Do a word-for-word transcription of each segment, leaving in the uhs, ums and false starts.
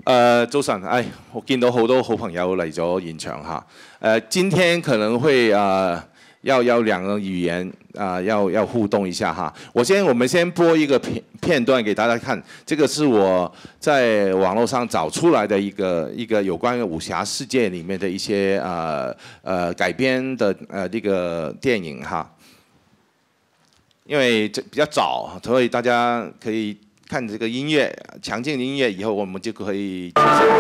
誒早晨，誒我見到好多好朋友嚟咗現場嚇。誒今天可能會誒要要兩個語言啊、呃，要要互動一下哈。我先，我們先播一個片片段給大家看，這個是我在網絡上找出來的一個一個有關於武俠世界裡面的一些呃呃改編的呃這個電影哈。因為這比較早，所以大家可以看這個音樂，強勁的音樂，以後我們就可以。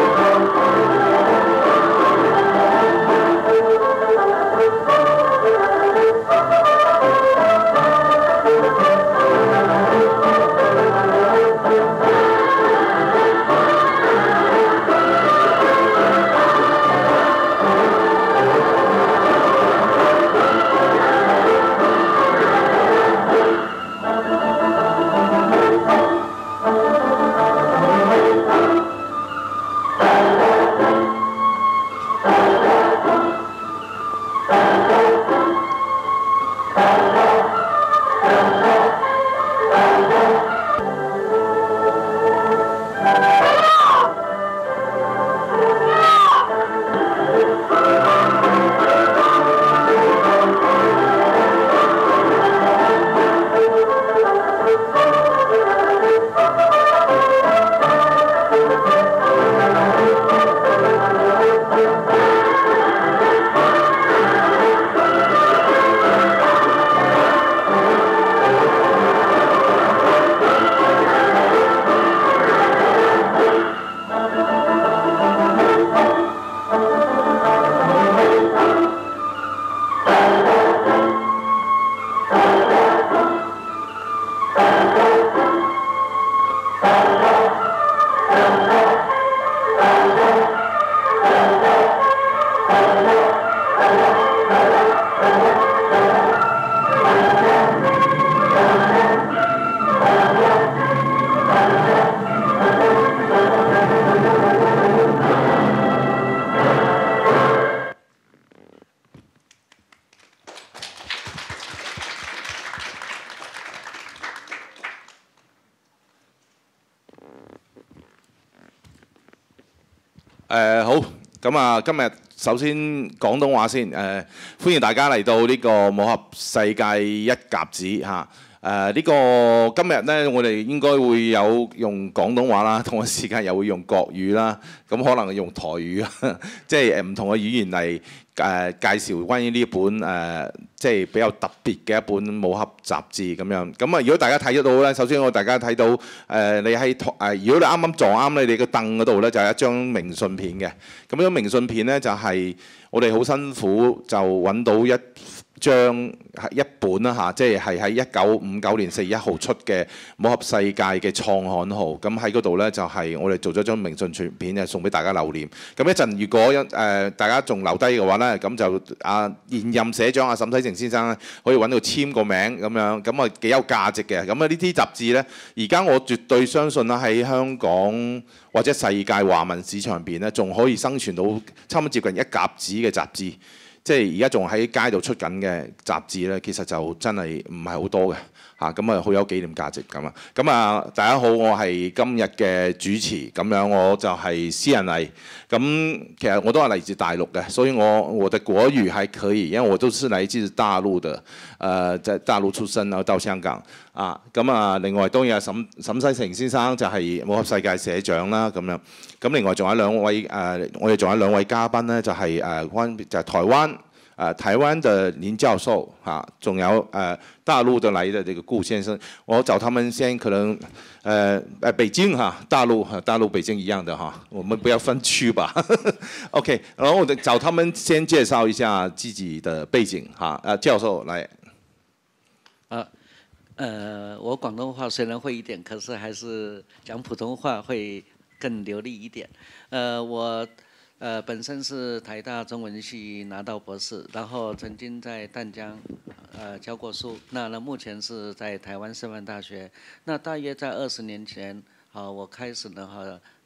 誒、呃、好，咁啊，今日首先廣東話先，誒、呃、歡迎大家嚟到呢個武俠世界一甲子嚇。誒、呃、呢、這個今日咧，我哋應該會有用廣東話啦，同一時間又會用國語啦，咁可能用台語啊，即係誒唔同嘅語言嚟誒、呃、介紹關於呢一本誒、呃、即係比較特別嘅一本武俠雜誌咁樣。咁啊，如果大家睇得到咧，首先我大家睇到誒、呃、你喺誒、呃，如果你啱啱撞啱你哋個凳嗰度咧，就係一張明信片嘅。咁呢張明信片咧就係、是、我哋好辛苦就揾到一張一本啦嚇，即係係喺一九五九年四月一號出嘅武俠世界嘅創刊號。咁喺嗰度咧就係我哋做咗張明信片嘅，送俾大家留念。咁一陣如果一誒、呃、大家仲留低嘅話咧，咁就啊現任社長啊沈世成先生咧可以揾到簽個名咁樣，咁啊幾有價值嘅。咁啊呢啲雜誌咧，而家我絕對相信啦喺香港或者世界華文市場入邊咧，仲可以生存到差唔多接近一甲子嘅雜誌。即係而家仲喺街度出緊嘅雜誌咧，其實就真係唔係好多嘅嚇，咁啊好有紀念價值咁啊。咁啊，大家好，我係今日嘅主持，咁樣我就係施仁毅。咁其實我都係嚟自大陸嘅，所以我我的國語還可以，因為我都是來自大陸的，誒、呃，在大陸出生，然後到香港啊。咁啊，另外當然係沈沈世成先生就係武俠世界社長啦，咁樣。咁另外仲有兩位誒、呃，我哋仲有兩位嘉賓咧，就係誒關就係、是、台灣誒、呃、台灣嘅林教授嚇，仲、啊、有誒、呃、大陸的來的這個顧先生。我找他們先可能誒誒、呃、北京嚇、啊，大陸大陸北京一樣的哈、啊，我們不要分區吧。OK，然後我哋找他們先介紹一下自己的背景嚇。誒、啊、教授來。 啊，呃，我廣東話雖然會一點，可是還是講普通話會更流利一點。呃，我呃本身是台大中文系拿到博士，然後曾經在淡江呃教過書。那呢目前是在台灣師範大學。那大約在二十年前，啊，我開始呢哈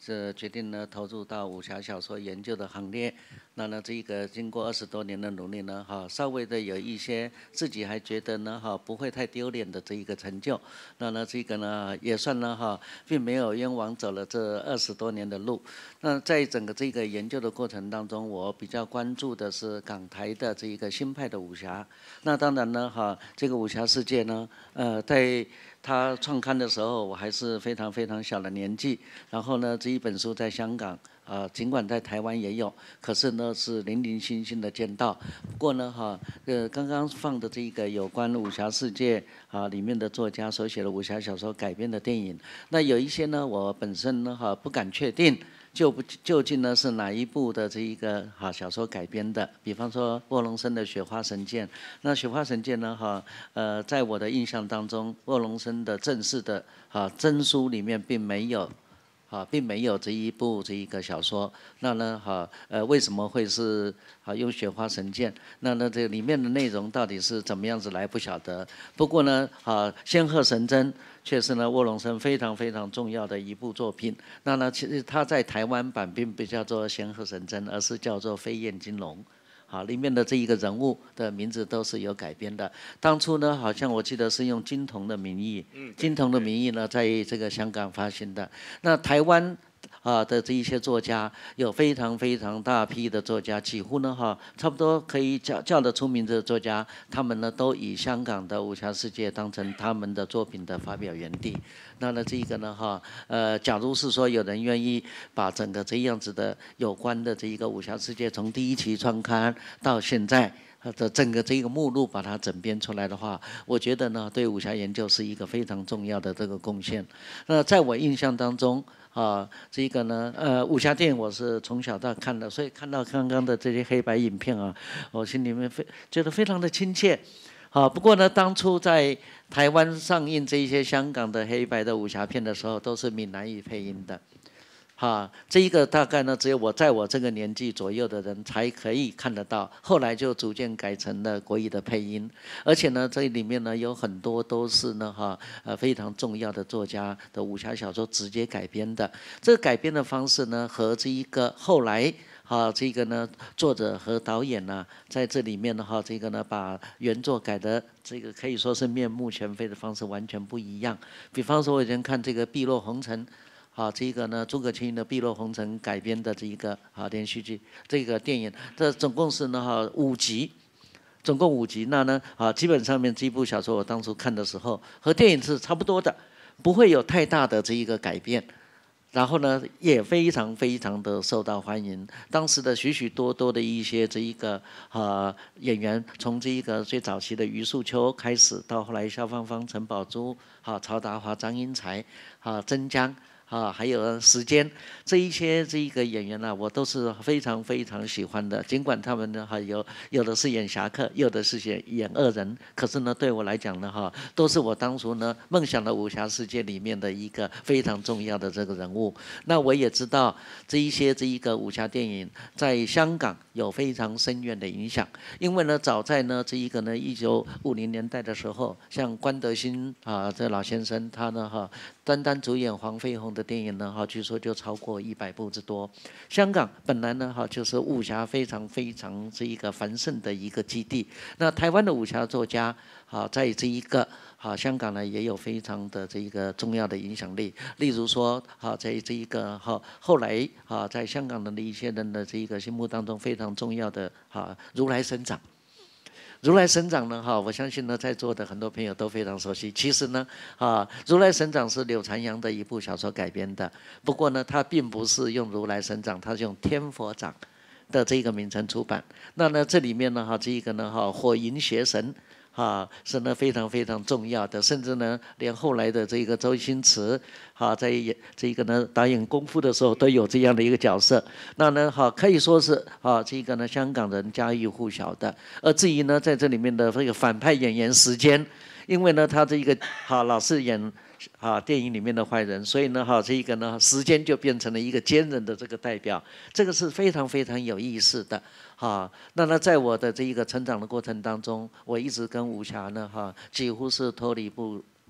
这决定呢投入到武侠小说研究的行列。那呢，这个经过二十多年的努力呢，哈，稍微的有一些自己还觉得呢，哈，不会太丢脸的这一个成就。那呢，这个呢也算呢，哈，并没有冤枉走了这二十多年的路。那在整个这个研究的过程当中，我比较关注的是港台的这一个新派的武侠。那当然呢，哈，这个武侠世界呢，呃，在他创刊的时候，我还是非常非常小的年纪。然后呢，这一本书在香港。啊，尽管在台湾也有，可是呢是零零星星的见到。不过呢，哈，呃，刚刚放的这个有关武侠世界啊里面的作家所写的武侠小说改编的电影，那有一些呢，我本身呢哈不敢确定。就不究竟呢是哪一部的这一个哈小说改编的？比方说卧龙生的《雪花神剑》，那《雪花神剑》呢哈呃，在我的印象当中，卧龙生的正式的哈真书里面并没有。啊，并没有这一部这一个小说，那呢，哈，呃，为什么会是啊用雪花神剑？那呢，这里面的内容到底是怎么样子来不晓得。不过呢，啊，仙鹤神针却是呢卧龙生非常非常重要的一部作品。那呢，其实它在台湾版并不叫做仙鹤神针，而是叫做飞燕金龙。好，里面的这一个人物的名字都是有改编的。当初呢，好像我记得是用金童的名义，金童的名义呢，在这个香港发行的。那台湾啊的这一些作家，有非常非常大批的作家，几乎呢哈，差不多可以叫叫得出名字的作家，他们呢都以香港的武侠世界当成他们的作品的发表园地。那呢，这个呢哈，呃，假如是说有人愿意把整个这样子的有关的这一个武侠世界，从第一期创刊到现在的整个这个目录把它整编出来的话，我觉得呢，对武侠研究是一个非常重要的这个贡献。那在我印象当中啊，这个呢，呃，武侠电影我是从小到看的，所以看到刚刚的这些黑白影片啊，我心里面非觉得非常的亲切。好，不过呢，当初在台湾上映这一些香港的黑白的武侠片的时候，都是闽南语配音的。哈，这一个大概呢，只有我在我这个年纪左右的人才可以看得到。后来就逐渐改成了国语的配音，而且呢，这里面呢有很多都是呢哈呃非常重要的作家的武侠小说直接改编的。这个改编的方式呢，和这一个后来。啊，这个呢，作者和导演呢，在这里面的话，这个呢，把原作改的这个可以说是面目全非的方式完全不一样。比方说，我以前看这个《碧落红尘》，啊，这个呢，诸葛青的《碧落红尘》改编的这一个啊连续剧，这个电影，这总共是呢哈五集。总共五集，那呢啊，基本上面这部小说我当初看的时候和电影是差不多的，不会有太大的这一个改变。然后呢，也非常非常的受到欢迎。当时的许许多多的一些这一个呃演员，从这一个最早期的余素秋开始，到后来萧芳芳、陈宝珠、哈曹达华、张英才、哈曾江。啊，还有时间这一些这一个演员呢、啊，我都是非常非常喜欢的。尽管他们呢，哈有有的是演侠客，有的是演演恶人，可是呢，对我来讲呢，哈，都是我当初呢梦想的武侠世界里面的一个非常重要的这个人物。那我也知道这一些这一个武侠电影在香港有非常深远的影响，因为呢，早在呢这一个呢一九五零年代的时候，像关德兴啊这老先生他呢哈。单单主演黄飞鸿的电影呢，哈，据说就超过一百部之多。香港本来呢，哈，就是武侠非常非常是一个繁盛的一个基地。那台湾的武侠作家，啊，在这一个啊香港呢，也有非常的这一个重要的影响力。例如说，啊，在这一个哈后来啊，在香港人的一些人的这一个心目当中非常重要的啊如来神掌。如来神掌呢，哈，我相信呢，在座的很多朋友都非常熟悉。其实呢，啊，如来神掌是柳传阳的一部小说改编的。不过呢，他并不是用如来神掌，他是用天佛掌的这个名称出版。那呢，这里面呢，哈，这一个呢，哈，火云邪神。啊，是呢非常非常重要的，甚至呢，连后来的这个周星驰，啊，在演这个呢导演功夫的时候都有这样的一个角色。那呢，好可以说是啊，这个呢香港人家喻户晓的。而至于呢，在这里面的这个反派演员时间，因为呢他这一个好老是演。啊，电影里面的坏人，所以呢，哈，这一个呢，时间就变成了一个奸人的这个代表，这个是非常非常有意思的，哈。那呢，在我的这一个成长的过程当中，我一直跟武侠呢，哈，几乎是脱离不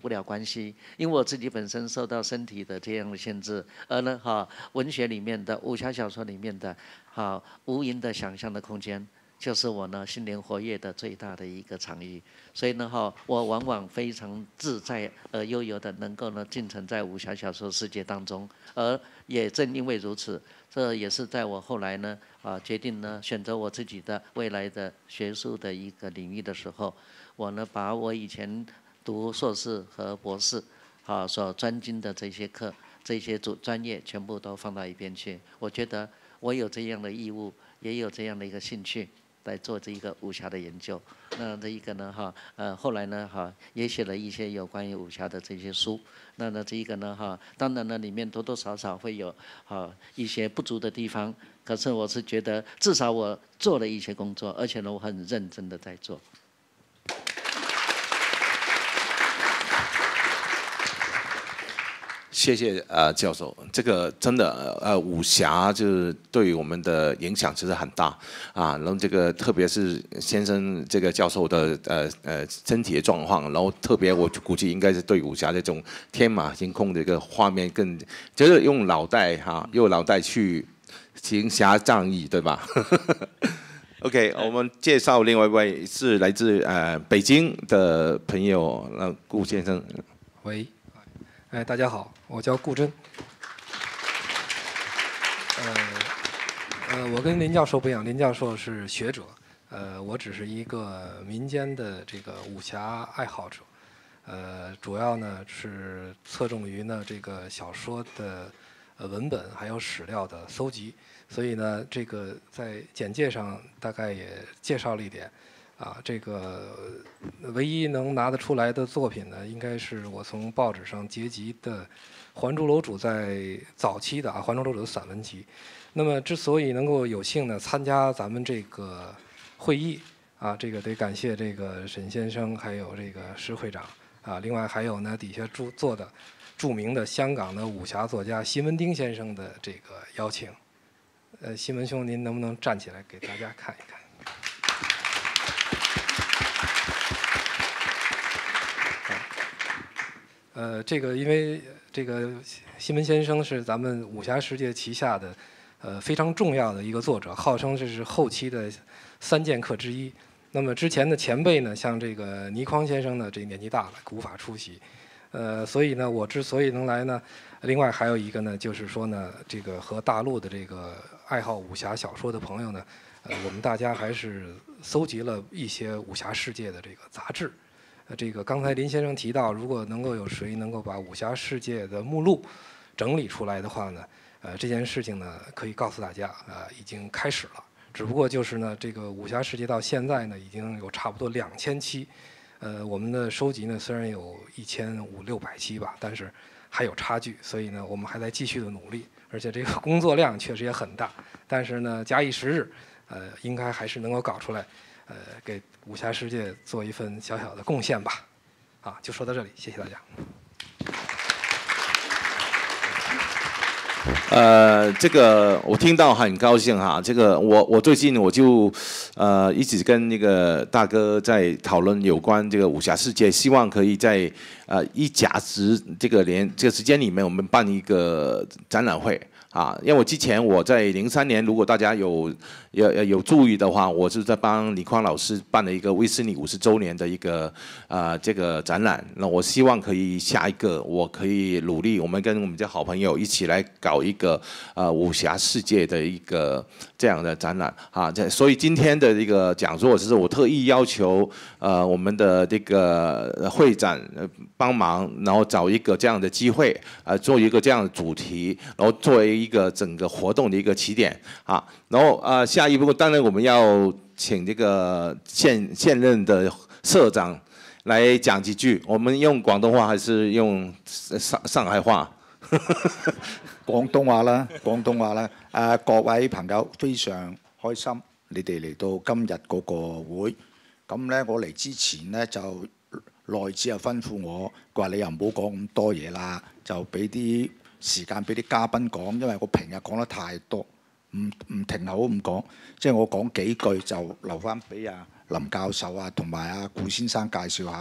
不了关系，因为我自己本身受到身体的这样的限制，而呢哈文学里面的武侠小说里面的哈无垠的想象的空间，就是我呢心灵活跃的最大的一个场域。所以呢哈，我往往非常自在而悠游的能够呢浸沉在武侠小说世界当中，而也正因为如此，这也是在我后来呢啊决定呢选择我自己的未来的学术的一个领域的时候，我呢把我以前读硕士和博士啊所专精的这些课、这些主专业全部都放到一边去。我觉得我有这样的义务，也有这样的一个兴趣来做这一个武侠的研究。那这一个呢哈呃后来呢哈也写了一些有关于武侠的这些书。那呢这一个呢哈当然呢里面多多少少会有啊一些不足的地方，可是我是觉得至少我做了一些工作，而且呢我很认真的在做。 谢谢呃教授，这个真的呃武侠就是对我们的影响其实很大啊，然后这个特别是先生这个教授的呃呃身体的状况，然后特别我估计应该是对武侠这种天马行空的一个画面更，就是用脑袋哈、啊，用脑袋去行侠仗义，对吧？OK， 我们介绍另外一位是来自呃北京的朋友，呃顾先生。 喂。哎，大家好，我叫顾真。呃，呃，我跟林教授不一样，林教授是学者，呃，我只是一个民间的这个武侠爱好者，呃，主要呢是侧重于呢这个小说的呃文本还有史料的搜集，所以呢，这个在简介上大概也介绍了一点。啊，这个唯一能拿得出来的作品呢，应该是我从报纸上截集的《还珠楼主》在早期的啊，《还珠楼主》的散文集。那么，之所以能够有幸呢参加咱们这个会议啊，这个得感谢这个沈先生，还有这个施会长啊，另外还有呢底下著做的著名的香港的武侠作家西门町先生的这个邀请。呃，西门兄，您能不能站起来给大家看一看？呃，这个因为这个西门先生是咱们武侠世界旗下的呃非常重要的一个作者，号称这是后期的三剑客之一。那么之前的前辈呢，像这个倪匡先生呢，这年纪大了，无法出席。呃，所以呢，我之所以能来呢，另外还有一个呢，就是说呢，这个和大陆的这个爱好武侠小说的朋友呢，呃，我们大家还是搜集了一些武侠世界的这个杂志。呃，这个刚才林先生提到，如果能够有谁能够把武侠世界的目录整理出来的话呢，呃，这件事情呢，可以告诉大家，呃，已经开始了。只不过就是呢，这个武侠世界到现在呢，已经有差不多两千期，呃，我们的收集呢，虽然有一千五六百期吧，但是还有差距，所以呢，我们还在继续的努力，而且这个工作量确实也很大。但是呢，假以时日，呃，应该还是能够搞出来。呃，给武侠世界做一份小小的贡献吧，啊，就说到这里，谢谢大家。 呃，这个我听到很高兴哈。这个我我最近我就呃一直跟那个大哥在讨论有关这个武侠世界，希望可以在呃一甲子这个年这个时间里面，我们办一个展览会。啊，因为我之前我在零三年，如果大家有有有注意的话，我是在帮李匡老师办了一个威斯尼五十周年的一个呃这个展览。那我希望可以下一个，我可以努力，我们跟我们的好朋友一起来搞一个呃武侠世界的一个这样的展览啊。这所以今天的这个讲座，就是我特意要求呃我们的这个会长帮忙，然后找一个这样的机会，呃做一个这样的主题，然后作为一个整个活动的一个起点啊，然后呃下一步当然我们要请这个现现任的社長來講幾句，我們用廣東話還是用上上海話？ 廣東話啦，廣東話啦。誒，各位朋友非常開心，你哋嚟到今日嗰個會。咁咧，我嚟之前咧就內子又吩咐我，佢話你又唔好講咁多嘢啦，就俾啲時間俾啲嘉賓講，因為我平日講得太多，唔唔停口咁講，即係我講幾句就留翻俾阿林教授啊同埋阿顧先生介紹下。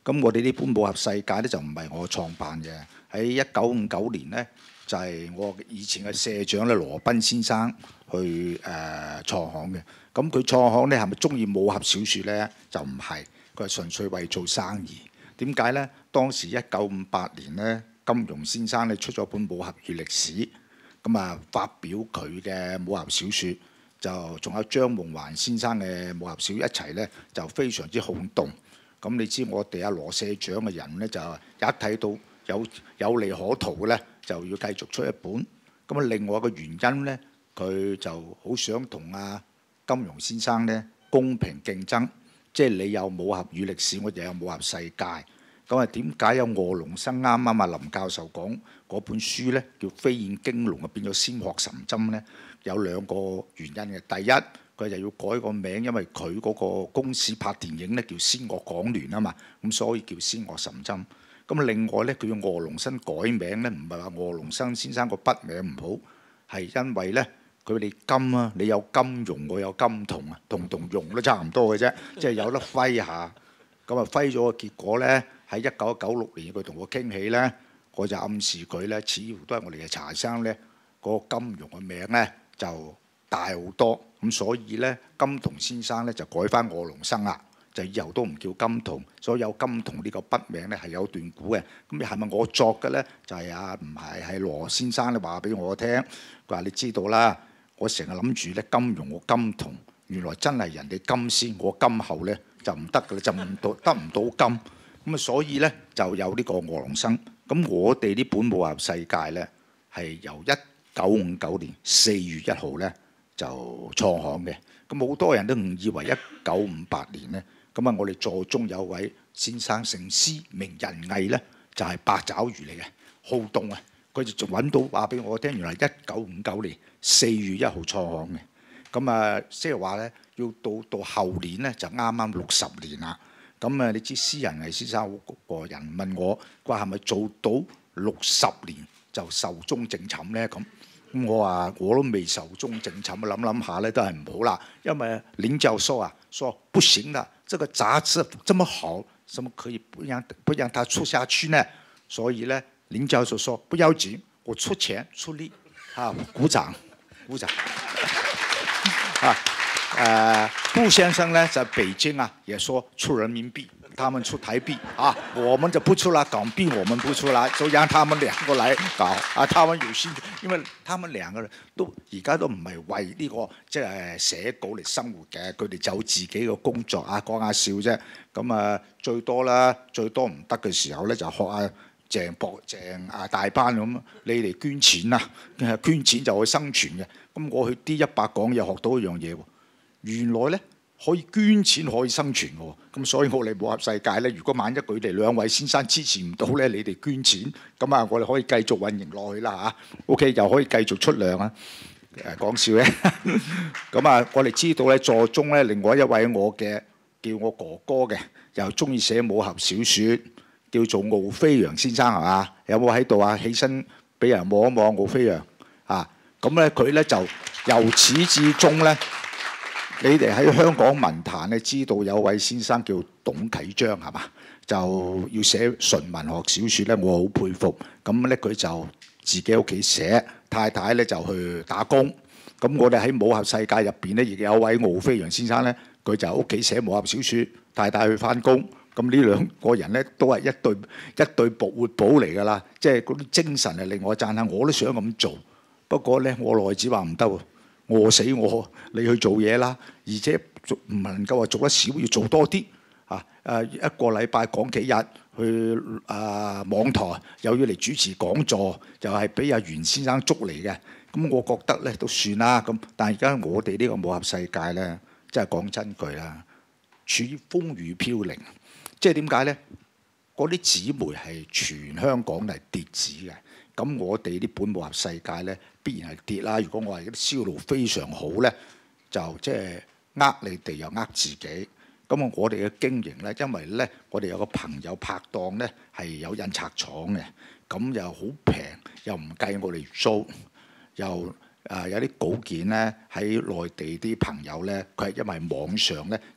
咁我哋呢本武俠世界咧就唔係我創辦嘅，喺一九五九年咧就係、是、我以前嘅社長咧羅賓先生去誒、呃、創行嘅。咁佢創行咧係咪中意武俠小説咧？就唔係，佢係純粹為做生意。點解咧？當時一九五八年咧，金庸先生咧出咗本武俠與歷史，咁啊發表佢嘅武俠小説，就仲有張夢環先生嘅武俠小説一齊咧，就非常之轟動。咁你知我哋阿羅社長嘅人咧，就一睇到有有利可圖咧，就要繼續出一本。咁啊，另外一個原因咧，佢就好想同阿金庸先生咧公平競爭，即係你有武俠與歷史，我就有武俠世界。咁啊，點解有卧龍生啱啱啊林教授講嗰本書咧，叫《飛燕驚龍》啊，變咗仙鶴神針咧？有兩個原因嘅。第一，佢就要改個名，因為佢嗰個公司拍電影咧叫《仙樂廣聯》啊嘛，咁所以叫仙樂神針。咁另外咧，佢用卧龍生改名咧，唔係話卧龍生先生個筆名唔好，係因為咧佢哋金啊，你有金庸，我有金童啊，同同用都差唔多嘅啫，即係有得揮下。咁啊揮咗個結果咧，喺一九九六年佢同我傾起咧，我就暗示佢咧，似乎都係我哋嘅茶生咧，嗰個金庸嘅名咧就大好多。咁所以咧，金童先生咧就改翻卧龍生啦，就以後都唔叫金童。所以有金童呢個筆名咧係有段古嘅。咁係咪我作嘅咧？就係啊，唔係，係羅先生咧話俾我聽。佢話你知道啦，我成日諗住咧金庸我金童，原來真係人哋金先，我金後咧就唔得㗎啦，就唔到得唔到金。咁啊，所以咧就有呢個卧龍生。咁我哋呢本武俠世界咧係由一九五九年四月一號咧就創行嘅。咁好多人都誤以為一九五八年咧。咁啊，我哋座中有位先生姓施，名仁毅咧，就係八爪魚嚟嘅，好動啊！佢就仲揾到話俾我聽，原來一九五九年四月一號創行嘅。咁啊，即係話咧，要到到後年咧就啱啱六十年啦。咁啊，你知施仁毅先生個人問我，佢話係咪做到六十年就壽終正寢咧？咁咁我話我都未壽終正寢，諗諗下咧都係唔好啦，因為林教授啊，說不行啦，這個雜誌這麼好，怎麼可以不讓不讓它出下去呢？所以咧，林教授說不要緊，我出錢出力，啊，鼓掌鼓掌。啊，誒、呃，顧先生咧在北京啊，也說出人民幣，他們出台幣啊，我們就不出啦，港幣我們不出啦，就讓他們兩個來搞啊，他們有興趣，因為他們兩個人都而家都唔係為呢、這個即係寫稿嚟生活嘅，佢哋就自己嘅工作啊，講下笑啫。咁啊，最多啦，最多唔得嘅時候咧，就學下鄭博鄭啊大班咁，你嚟捐錢啦，捐錢就可以生存嘅。咁我去 D 一百講又學到一樣嘢喎，原來咧可以捐錢可以生存喎。咁所以我哋武俠世界咧，如果萬一佢哋兩位先生支持唔到咧，你哋捐錢，咁啊我哋可以繼續運營落去啦嚇。OK 又可以繼續出糧啊。誒講笑咧。咁啊，我哋知道咧座中咧另外一位我嘅叫我哥哥嘅，又中意寫武俠小説，叫做敖飛揚先生係嘛？有冇喺度啊？起身俾人望一望敖飛揚啊！咁咧佢咧就由始至終咧，你哋喺香港文壇咧知道有位先生叫董啟章係嘛？就要寫純文學小説咧，我好佩服。咁咧佢就自己屋企寫，太太咧就去打工。咁我哋喺武俠世界入邊咧，亦有位敖飛揚先生咧，佢就屋企寫武俠小説，太太去翻工。咁呢兩個人咧都係一對一對活活寶嚟㗎啦，即係嗰啲精神係令我讚下，我都想咁做。不過咧，我內子話唔得喎，餓死我，你去做嘢啦，而且唔能夠話做得少，要做多啲啊！誒一個禮拜講幾日去啊網台，又要嚟主持講座，又係俾阿袁先生捉嚟嘅。咁我覺得咧都算啦。咁但係而家我哋呢個武俠世界咧，真係講真句啦，處於風雨飄零。即係點解咧？嗰啲紙媒係全香港嚟跌紙嘅。咁我哋呢本武俠世界咧，必然係跌啦。如果我係啲銷路非常好咧，就即係呃你哋又呃自己。咁啊，我哋嘅經營咧，因為咧，我哋有個朋友拍檔咧係有印刷廠嘅，咁又好平，又唔計我哋租，又誒、呃、有啲稿件咧喺內地啲朋友咧，佢係因為網上咧就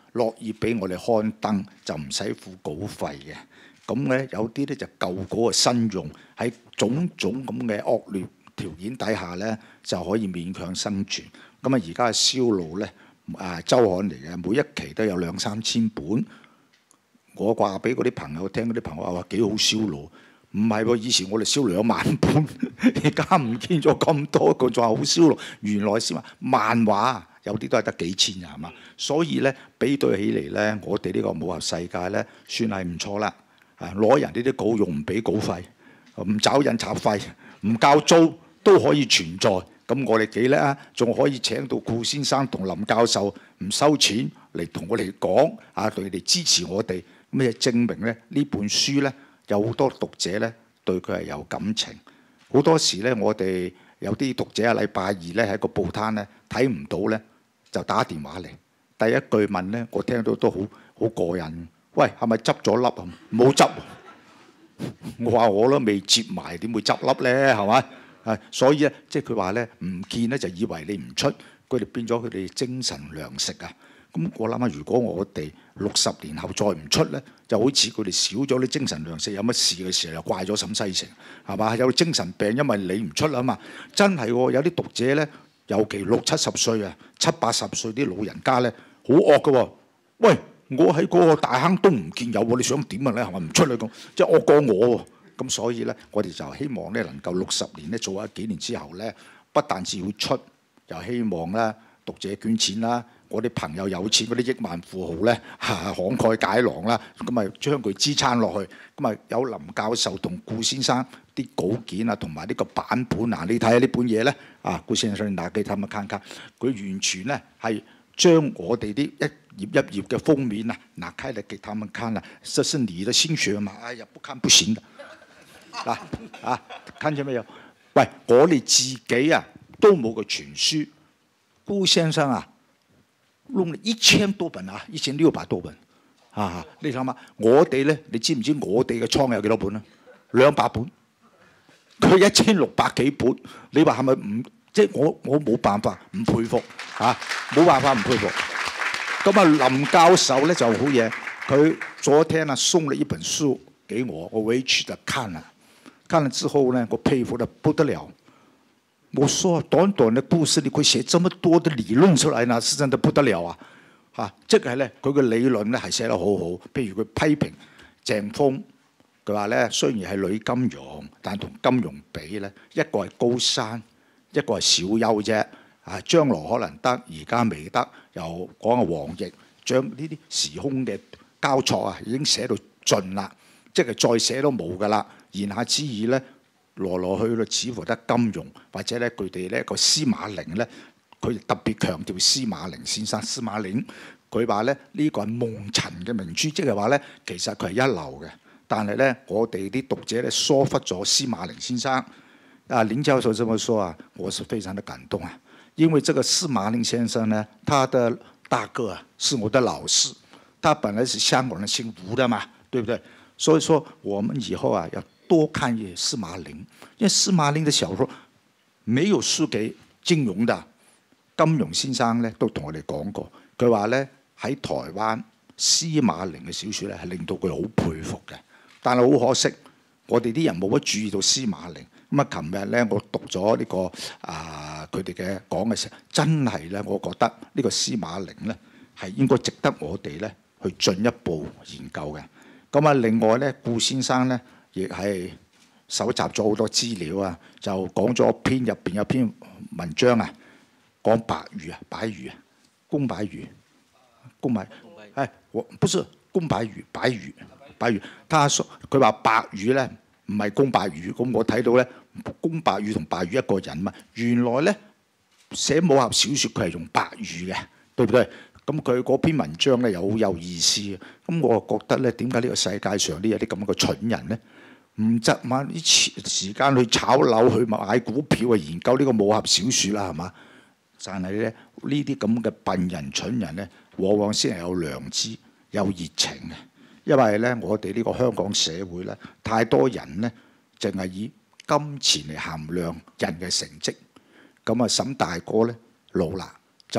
樂意俾我哋刊登，就唔使付稿費嘅。咁咧有啲咧就舊稿嘅新用，喺種種咁嘅惡劣條件底下咧，就可以勉強生存。咁啊，而家嘅銷路咧，誒週刊嚟嘅，每一期都有兩三千本。我話俾嗰啲朋友聽，嗰啲朋友話幾好銷路。唔係喎，以前我哋銷兩萬本，而家唔見咗咁多，佢仲話好銷路。原來先話漫畫有啲都係得幾千人嘛，所以咧比對起嚟咧，我哋呢個武俠世界咧算係唔錯啦。啊，攞人呢啲稿用唔俾稿費，唔找印刷費，唔交租都可以存在。咁我哋幾叻啊？仲可以請到顧先生同林教授唔收錢嚟同我哋講啊，對佢哋支持我哋。咁就證明咧呢本書咧。有好多讀者咧對佢係有感情，好多時咧我哋有啲讀者啊，禮拜二咧喺個報攤咧睇唔到咧，就打電話嚟，第一句問咧，我聽到都好好過癮。喂，係咪執咗粒啊？冇執，我話我都未接埋，點會執粒咧？係咪？係，所以咧，即係佢話咧唔見咧就以為你唔出，佢哋變咗佢哋精神糧食啊！咁我諗下，如果我哋六十年後再唔出咧，就好似佢哋少咗啲精神糧食，有乜事嘅時候又怪咗沈西城，係嘛？有精神病，因為你唔出啊嘛。真係喎，有啲讀者咧，尤其六七十歲啊、七八十歲啲老人家咧，好惡嘅喎。喂，我喺嗰個大坑東唔見有喎，你想點啊？你係咪唔出嚟咁？即係惡過我喎。咁所以咧，我哋就希望咧能夠六十年咧做咗幾年之後咧，不但止要出，又希望咧讀者捐錢啦。我啲朋友有錢嗰啲億萬富豪咧，嚇慷慨解囊啦，咁咪將佢支撐落去，咁咪有林教授同顧先生啲稿件啊，同埋呢個版本啊，你睇下呢本嘢咧，啊顧先生拿給他們看看，佢完全咧係將我哋啲一頁一頁嘅封面啊，拿開嚟給他們看啊，這是你的心血嘛，哎呀不看不行的，嗱啊，看見沒有？喂，我哋自己啊都冇個全書，顧先生啊。弄了一千多本啊，一千六百多本啊！你諗下，我哋咧，你知唔知我哋嘅倉有幾多本啊？兩百本，佢一千六百幾本，你話係咪唔？即係我我冇辦法唔佩服嚇，冇、啊、辦法唔佩服。咁啊，林教授咧就好嘢，佢昨天啊送了一本書給我，我回去就看了，看了之後呢，我佩服得不得了。我說短短的故事，你可以寫這麼多的理論出來呢，是真的不得了啊！嚇，即係咧，佢嘅理論咧係寫得好好。譬如佢批評鄭豐，佢話咧雖然係女金庸，但同金庸比咧，一個係高山，一個係小優啫。啊，將來可能得，而家未得。又講阿黃易，將呢啲時空嘅交錯啊，已經寫到盡啦，即係再寫都冇噶啦。言下之意咧。來來去去，似乎得金庸或者咧，佢哋咧個司馬陵咧，佢特別強調司馬陵先生。司馬陵佢話咧呢個係夢塵嘅明珠，即係話咧其實佢係一流嘅。但係咧，我哋啲讀者咧疏忽咗司馬陵先生。啊，林教授這麼說啊，我是非常的感動啊，因為這個司馬陵先生呢，他的大哥啊是我的老師，他本來是香港人，姓吳的嘛，對不對？所以說我們以後啊要多看一司馬陵，因為司馬陵的小說沒有輸給金庸的。金庸先生咧都同我哋講過，佢話咧喺台灣司馬陵嘅小説咧係令到佢好佩服嘅。但係好可惜，我哋啲人冇乜注意到司馬陵。咁啊，琴日咧我讀咗呢、這個啊佢哋嘅講嘅時候，真係咧我覺得呢個司馬陵咧係應該值得我哋咧去進一步研究嘅。咁啊，另外咧顧先生咧。亦係搜集咗好多資料啊，就講咗篇入邊有篇文章啊，講白魚啊，白魚啊，公白魚，公白，係我不是公白魚，白魚，白魚。他說佢話白魚咧唔係公白魚，咁我睇到咧公白魚同白魚一個人嘛，原來咧寫武俠小説佢係用白魚嘅，對唔對？咁佢嗰篇文章咧又好有意思，咁我覺得咧點解呢個世界上呢有啲咁嘅蠢人咧？唔執嘛啲時間去炒樓、去買股票啊，研究呢個武俠小説啦，係嘛？但係咧呢啲咁嘅笨人、蠢人咧，往往先係有良知、有熱情嘅。因為咧，我哋呢個香港社會咧，太多人咧，淨係以金錢嚟衡量人嘅成績。咁啊，沈大哥咧老啦，就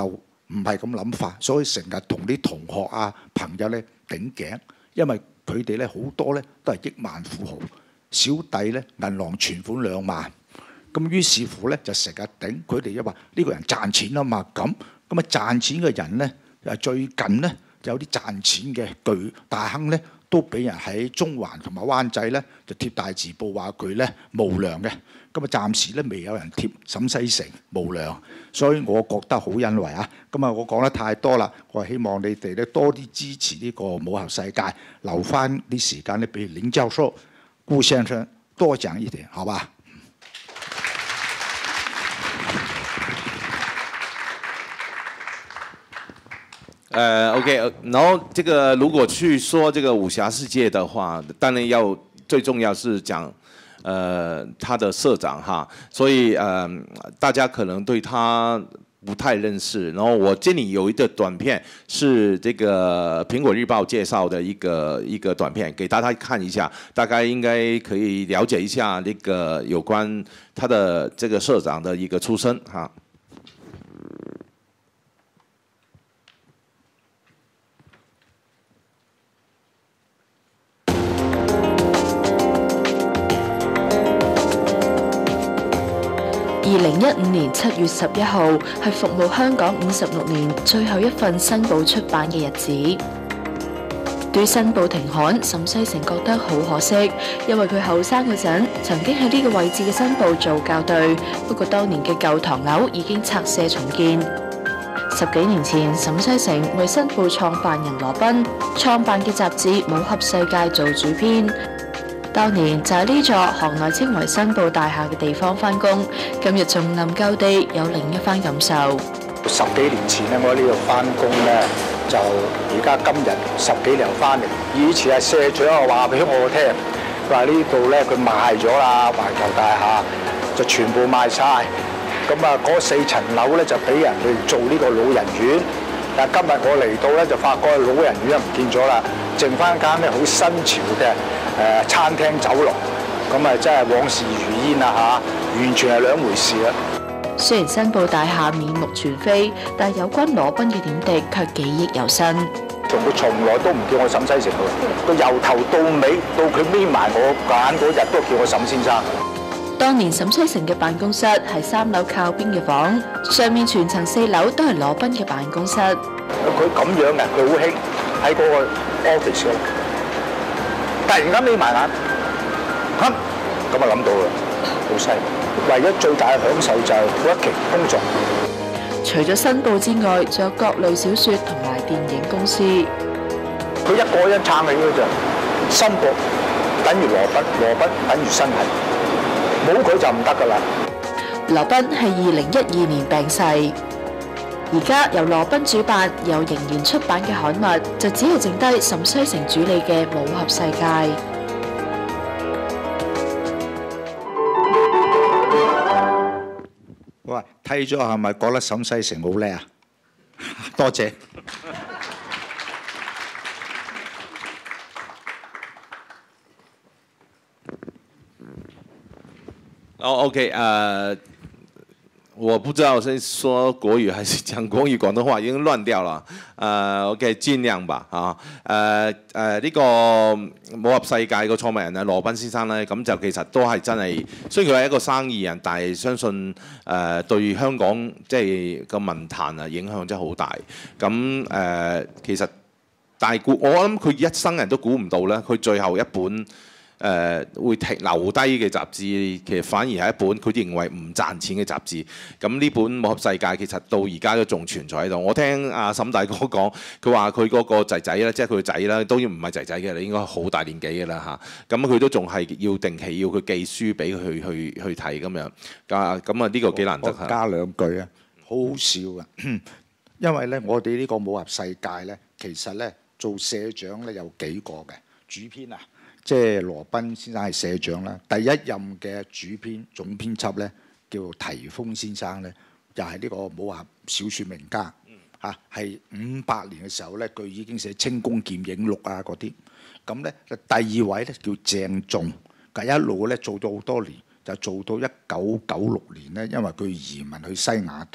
唔係咁諗法，所以成日同啲同學啊朋友咧頂頸，因為佢哋咧好多咧都係億萬富豪，小弟咧銀行存款兩萬，咁於是乎咧就成日頂佢哋，一話呢個人賺錢啊嘛，咁咁啊賺錢嘅人咧，誒最近咧有啲賺錢嘅巨大亨咧，都俾人喺中環同埋灣仔咧就貼大字報話佢咧無良嘅。咁啊，暫時咧未有人貼沈西城無良，所以我覺得好欣慰啊！咁啊，我講得太多啦，我希望你哋咧多啲支持呢個武俠世界，留翻啲時間咧俾林教授、顧先生多講一點，好吧？ 呃 ，OK， 然後這個如果去說這個武俠世界的話，當然要最重要是講。呃，他的社長哈，所以呃，大家可能對他不太認識。然後我這裡有一個短片，是這個蘋果日報介紹的一個一個短片，給大家看一下，大概應該可以了解一下那個有關他的這個社長的一個出身哈。 二零一五年七月十一號係服務香港五十六年最後一份新報出版嘅日子。對新報停刊，沈西城覺得好可惜，因為佢後生嗰陣曾經喺呢個位置嘅新報做校對，不過當年嘅舊唐樓已經拆卸重建。十幾年前，沈西城為新報創辦人羅賓創辦嘅雜誌《武俠世界》做主編。當年就喺呢座行內稱為新報大廈嘅地方返工，今日重臨舊地，有另一番感受。 十幾年前咧，我喺呢度翻工咧，就而家今日十幾年翻嚟。以前係社長啊話俾我聽，佢話呢度咧佢賣咗啦，環球大廈就全部賣晒。咁啊，嗰四層樓咧就俾人去做呢個老人院。但係今日我嚟到咧，就發覺老人院唔見咗啦，剩翻間咧好新潮嘅。誒餐廳酒樓，咁啊真係往事如煙啊嚇，完全係兩回事啦。 雖然新報大廈面目全非，但有關羅賓嘅點滴卻記憶猶新。 佢從來都唔叫我沈西城喎，佢由頭到尾到佢眯埋我眼嗰日都叫我沈先生。 當年沈西城嘅辦公室係三樓靠邊嘅房，上面全層四樓都係羅賓嘅辦公室。 佢咁樣嘅，佢好興喺嗰個 office 嘅。突然間眯埋眼，咁咁啊諗到啦，好犀利！唯一最大嘅享受就係嗰一期工作。 除咗新報之外，仲有各類小説同埋電影公司。 佢一個人撐起嘅就新報等於羅賓，羅賓等於新係，冇佢就唔得㗎啦。 羅賓係二零一二年病逝。而家由羅賓主辦又仍然出版嘅刊物，就只係剩低沈西城主理嘅《武俠世界》。 喂，睇咗係咪覺得沈西城好叻啊？多謝。 哦 ，OK， 呃。我不知道是說國語還是講國語，廣東話已經亂掉了。呃 OK， 盡量吧，啊，誒誒呢個武俠世界個創辦人啊羅賓先生咧，咁就其實都係真係，雖然佢係一個生意人，但係相信誒、呃、對香港即係個文壇啊影響真係好大。咁誒、呃、其實但係估我諗佢一生人都估唔到咧，佢最後一本。誒、呃、會停留低嘅雜誌，其實反而係一本佢認為唔賺錢嘅雜誌。咁呢本《武俠世界》其實到而家都仲存在喺度。我聽阿沈大哥講，佢話佢嗰個仔仔咧，即係佢個仔啦，當然唔係仔仔嘅，你應該好大年紀嘅啦嚇。咁佢都仲係要定期要佢寄書俾佢去去睇咁樣。啊咁啊呢個幾難得嚇。 加兩句啊，好好笑啊！因為咧，我哋呢個武俠世界咧，其實咧做社長咧有幾個嘅主編啊。即係羅賓先生係社長啦，第一任嘅主編總編輯咧叫提豐先生咧，又係呢個武俠小説名家嚇，係五八年嘅時候咧，佢已經寫《清宮劍影錄》啊嗰啲。咁咧第二位咧叫鄭仲，佢一路咧做咗好多年，就做到一九九六年咧，因為佢移民去西雅圖，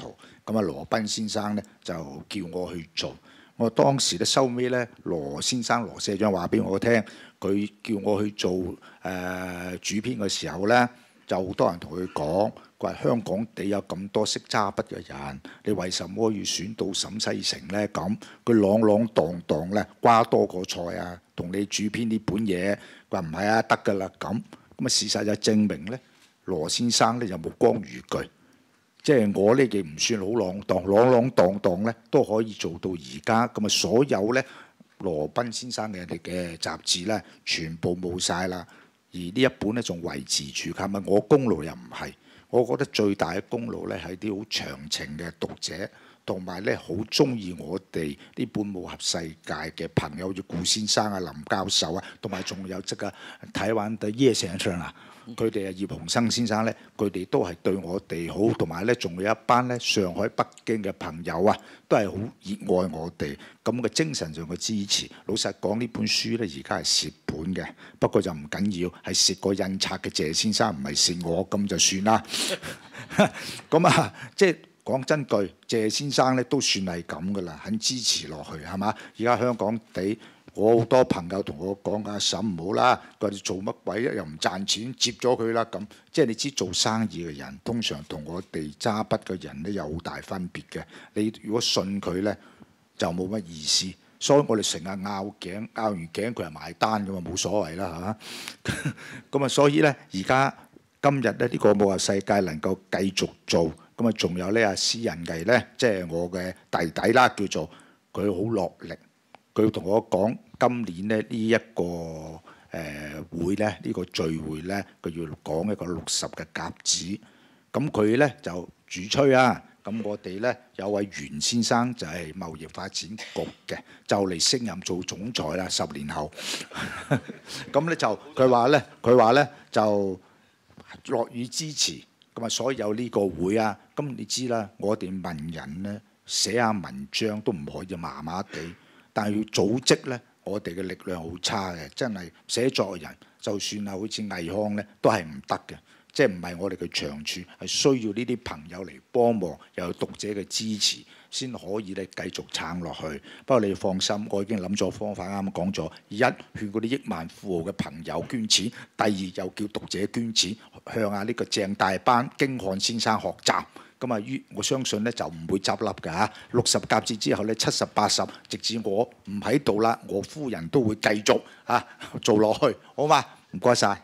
咁啊羅賓先生咧就叫我去做。我當時咧收尾咧，羅先生羅社長話俾我聽，佢叫我去做誒、呃、主編嘅時候咧，就好多人同佢講，佢話香港地有咁多識揸筆嘅人，你為什麼要選到沈西城咧？咁佢朗朗蕩蕩咧，瓜多個菜啊，同你主編呢本嘢，佢話唔係啊，得㗎啦咁。咁啊事實就證明咧，羅先生咧就目光如炬。即係我呢嘅唔算好浪蕩，朗朗蕩蕩咧都可以做到而家。咁啊，所有咧羅賓先生嘅哋嘅雜誌咧，全部冇晒啦。而呢一本咧仲維持住，係咪我功勞又唔係？我覺得最大嘅功勞咧係啲好長情嘅讀者，同埋咧好中意我哋呢本武俠世界嘅朋友，好似顧先生啊、林教授啊，同埋仲有即係台灣嘅葉先生啊。佢哋啊，葉鴻生先生咧，佢哋都係對我哋好，同埋咧仲有一班咧上海、北京嘅朋友啊，都係好熱愛我哋咁嘅精神上嘅支持。老實講，呢本書咧而家係蝕本嘅，不過就唔緊要，係蝕個印刷嘅謝先生，唔係蝕我，咁就算啦。咁啊，即係講真句，謝先生咧都算係咁噶啦，肯支持落去係嘛？而家香港地。我好多朋友同我講：阿嬸唔好啦，佢哋做乜鬼又唔賺錢，接咗佢啦咁。即係你知做生意嘅人，通常同我哋揸筆嘅人咧有好大分別嘅。你如果信佢咧，就冇乜意思。所以我哋成日拗頸，拗完頸佢係埋單㗎嘛，冇所謂啦嚇。咁啊，所以咧而家今日咧呢、呢個武俠世界能夠繼續做，咁啊仲有呢阿施仁毅咧，即係我嘅弟弟啦，叫做佢好落力。佢同我講，今年咧呢一、這個誒、呃、會咧，呢、這個聚會咧，佢要講一個六十嘅甲子。咁佢咧就主吹啊。咁我哋咧有位袁先生就係貿易發展局嘅，就嚟升任做總裁啦，十年後。咁咧就佢話咧，佢話咧就樂於支持。咁啊，所以有呢個會啊。咁你知啦，我哋文人咧寫下文章都唔可以麻麻地。但係要組織咧，我哋嘅力量好差嘅，真係寫作人，就算係好似倪匡咧，都係唔得嘅，即係唔係我哋嘅長處，係需要呢啲朋友嚟幫忙，又有讀者嘅支持，先可以咧繼續撐落去。不過你放心，我已經諗咗方法，啱啱講咗：一勸嗰啲億萬富豪嘅朋友捐錢；第二又叫讀者捐錢，向下呢個鄭大班、京漢先生學習。咁啊，於我相信咧就唔會執笠㗎嚇。六十甲子之後咧，七十八十，直至我唔喺度啦，我夫人都會繼續嚇、啊、做落去，好嘛？唔該晒。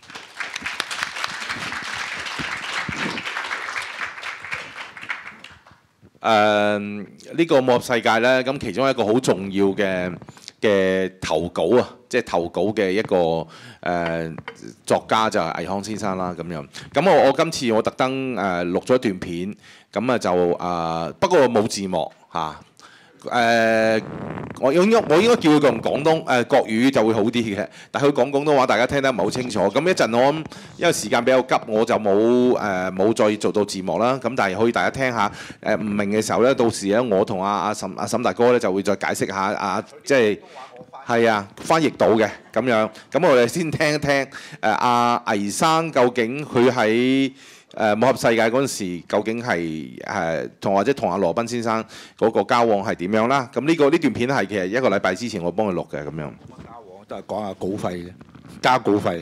誒呢個武俠世界咧，咁其中一個好重要嘅嘅投稿啊，即係投稿嘅一個誒、呃、作家就係倪匡先生啦咁樣。咁我我今次我特登誒錄咗一段片，咁啊就誒、呃、不過冇字幕嚇。誒、呃，我應該我應該叫佢用廣東誒、呃、國語就會好啲嘅，但係佢講廣東話，大家聽得唔係好清楚。咁一陣我諗，因為時間比較急，我就冇誒冇再做到字幕啦。咁但係可以大家聽下誒唔明嘅時候咧，到時咧我同阿阿沈阿沈大哥咧就會再解釋下啊，即係係啊翻譯到嘅咁樣。咁我哋先聽一聽誒阿倪生究竟佢喺誒武俠世界嗰陣時，究竟係誒同或者同阿羅賓先生嗰個交往係點樣啦？咁呢、這個呢段片係其實一個禮拜之前我幫佢錄嘅咁樣。 交往都係講下稿費嘅，交稿費。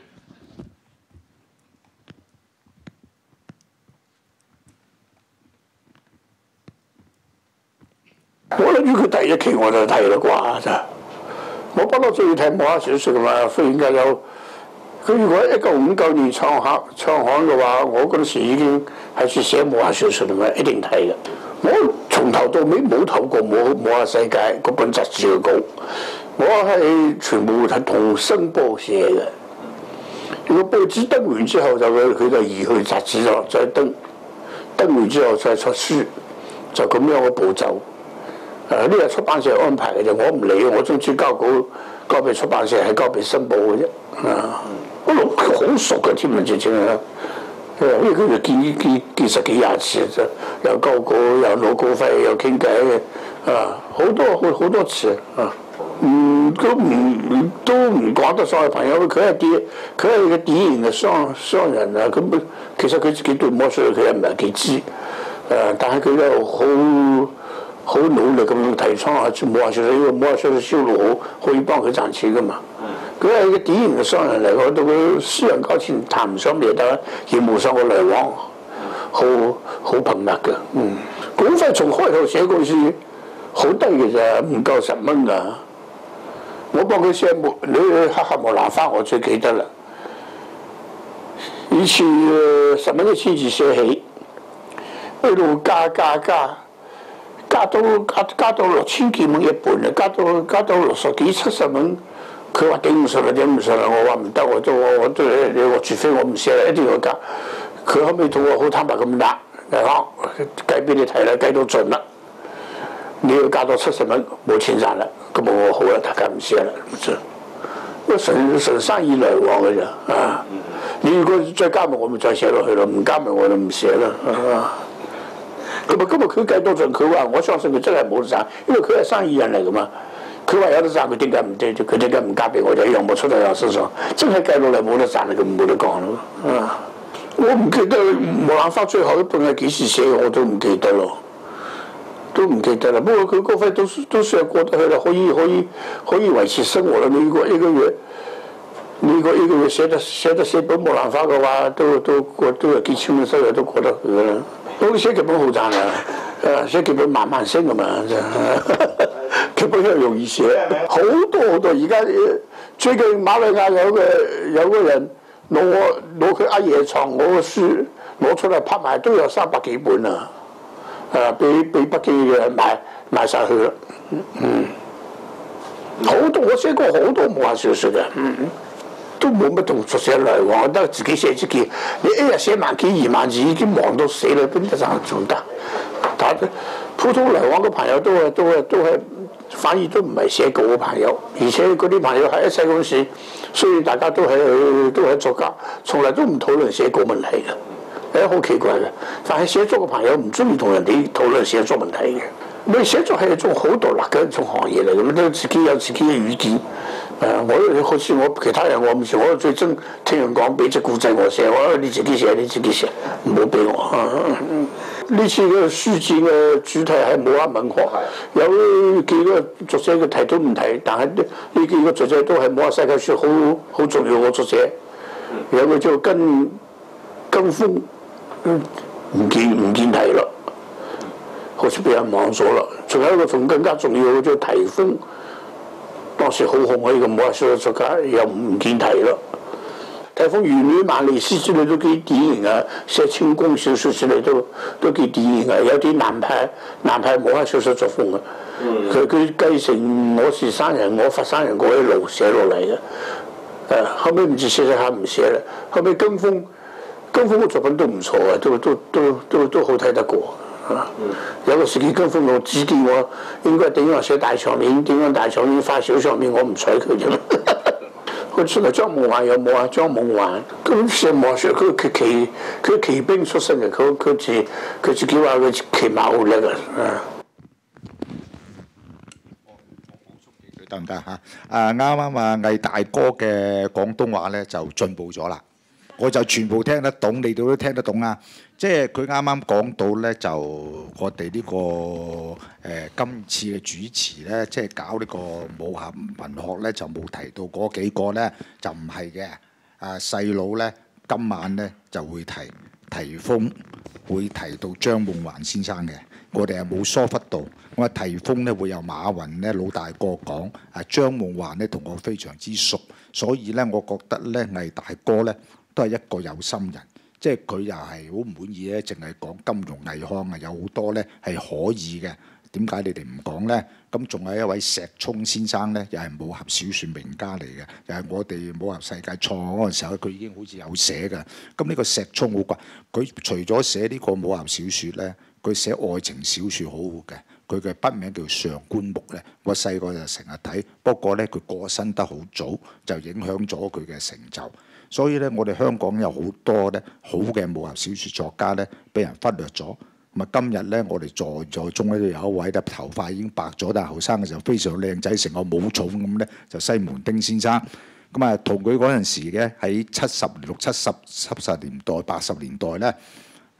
我諗住佢第一期我就睇啦啩咋，我不嬲中意睇武俠小説㗎嘛，忽然間有。佢如果一九五九年創刊創刊嘅話，我嗰陣時已經係住寫武俠小説啦，一定睇嘅。我從頭到尾冇投過武武俠世界嗰本雜誌嘅稿，我係全部係同新報寫嘅。如果報紙登完之後，就佢佢就移去雜誌度再登，登完之後再出書，就咁樣嘅步驟。誒呢個出版社安排嘅啫，我唔理，我總之交稿交俾出版社，係交俾新報嘅啫。啊！我老好熟嘅添啊，直情啊！因為佢哋見見見十幾廿次啫，又交稿，又攞稿費，又傾偈嘅，啊！好多好好多次啊！嗯，都唔都唔講得上係朋友，佢係啲佢係個典型嘅商商人啊！咁其實佢自己對魔術佢又唔係幾知， 誒，但係佢又好好努力咁提倡啊，武俠小說，因為武俠小說銷路好，可以幫佢賺錢噶嘛。佢係一個典型嘅商人嚟，我到佢私人交錢談唔上咩得，業務上嘅來往好好頻密嘅。嗯，稿費從開頭寫嗰時好低嘅咋，唔夠十蚊㗎。我幫佢寫木你黑黑木蘭花，我最記得啦。以前十蚊一千字寫起，一路加加加。加到加加到六千幾蚊一本啊！加到加到六十幾七十蚊，佢話頂唔順啦，頂唔順啦！我話唔得，我都我我都你我除非我唔寫啦，一定要加。佢後尾同我好坦白咁答，係講計俾你睇啦，計到盡啦，你要加到七十蚊，冇錢賺啦。咁我好啦，大家唔寫啦，咁就純純生意來往嘅咋啊！你如果再加埋，我咪再寫落去咯；唔加埋我就唔寫啦。啊咁啊！今日佢計到盡，佢話我相信佢真係冇得賺，因為佢係生意人嚟噶嘛。佢話有得賺，佢點解唔對？佢點解唔加俾我？就一樣冇出到有身上，真係計到嚟冇得賺，佢冇得講咯。啊！我唔記得《木蘭花》最後一本係幾時寫嘅，我都唔記得咯，都唔記得啦。不過佢嗰份都都算係過得去啦，可以可以可以維持生活啦。你如果一個月，你如果一個月寫得寫得寫本《木蘭花》嘅話，都都過都有幾千蚊收入都過得去啦。我寫劇本好賺啊！誒寫劇本慢慢升㗎嘛，劇本又容易寫，好多好多。而家最近馬來亞有個有個人攞攞佢阿爺藏我嘅書攞出嚟拍賣，都有三百幾本啊！誒俾俾北京嘅買買曬去啦。嗯，好多我寫過好多武俠小説嘅。嗯。都冇乜同作者來往，得自己寫自己。你一日寫萬幾二萬字已經忙到死啦，邊得賺仲得？但係普通來往嘅朋友都係都係都係，反而都唔係寫稿嘅朋友，而且嗰啲朋友喺一齊嗰陣時，雖然大家都係都係作家，從來都唔討論寫稿問題嘅，誒好奇怪嘅。但係寫作嘅朋友唔中意同人哋討論寫作問題嘅。你寫作係一種好獨立嘅一種行業嚟嘅，都自己有自己嘅語見。誒、呃，我好似我其他人我唔寫，我最憎聽人講俾隻故仔我寫，我話你自己寫，你自己寫，唔好俾我。呢、啊、次嘅書展嘅主題係武俠文學，有幾個作者嘅題都唔提，但係呢幾個作者都係武俠世界書好好重要嘅作者。有個叫跟跟風，唔見唔見題啦，好似俾人忘咗啦。仲有一個仲更加重要嘅叫提風。當時好紅嘅一個武俠小說作家又唔見題咯。提風《玄女萬里詩》之類都幾典型啊，寫清宮小說之類都都幾典型啊，有啲南派南派武俠小說作風啊。佢佢繼承我是山人，我佛山人嗰一路寫落嚟嘅。誒後尾唔知寫寫下唔寫啦，後尾跟風跟風嘅作品都唔錯啊，都都都都都好睇得過。啊！有個時期跟風我指見我應該點樣寫大場面，點樣大場面發小場面，我唔睬佢啫。佢出嚟張夢環有冇啊？張夢環咁寫武俠，佢佢騎佢騎兵出身嘅，佢佢自佢自己話佢騎馬好叻啊！ 得唔得嚇？啊啱啱啊魏大哥嘅廣東話咧就進步咗啦，我就全部聽得懂，你哋都聽得懂啊！即係佢啱啱講到咧，就我哋呢、這個誒、呃、今次嘅主持咧，即係搞呢個武俠文學咧，就冇提到嗰幾個咧，就唔係嘅。啊細佬咧，今晚咧就會提提風，會提到張夢環先生嘅。我哋係冇疏忽到。我話提風咧會由馬雲咧老大哥講，啊張夢環咧同我非常之熟，所以咧我覺得咧魏大哥咧都係一個有心人。即係佢又係好唔滿意咧，淨係講金庸倪匡啊，有好多咧係可以嘅。點解你哋唔講咧？咁仲有一位石聰先生咧，又係武俠小説名家嚟嘅，又係我哋武俠世界創嗰陣時候，佢已經好似有寫嘅。咁呢個石聰好怪，佢除咗寫呢個武俠小説咧，佢寫愛情小説好好嘅。佢嘅筆名叫上官木咧，我細個就成日睇。不過咧，佢過身得好早，就影響咗佢嘅成就。所以咧，我哋香港有好多咧好嘅武俠小説作家咧，俾人忽略咗。咁啊，今日咧，我哋在座中咧都有一位咧，頭髮已經白咗，但係後生嘅時候非常靚仔，成個武松咁咧，就西門町先生。咁啊，同佢嗰陣時嘅喺七十六七十七十年代、八十年代咧，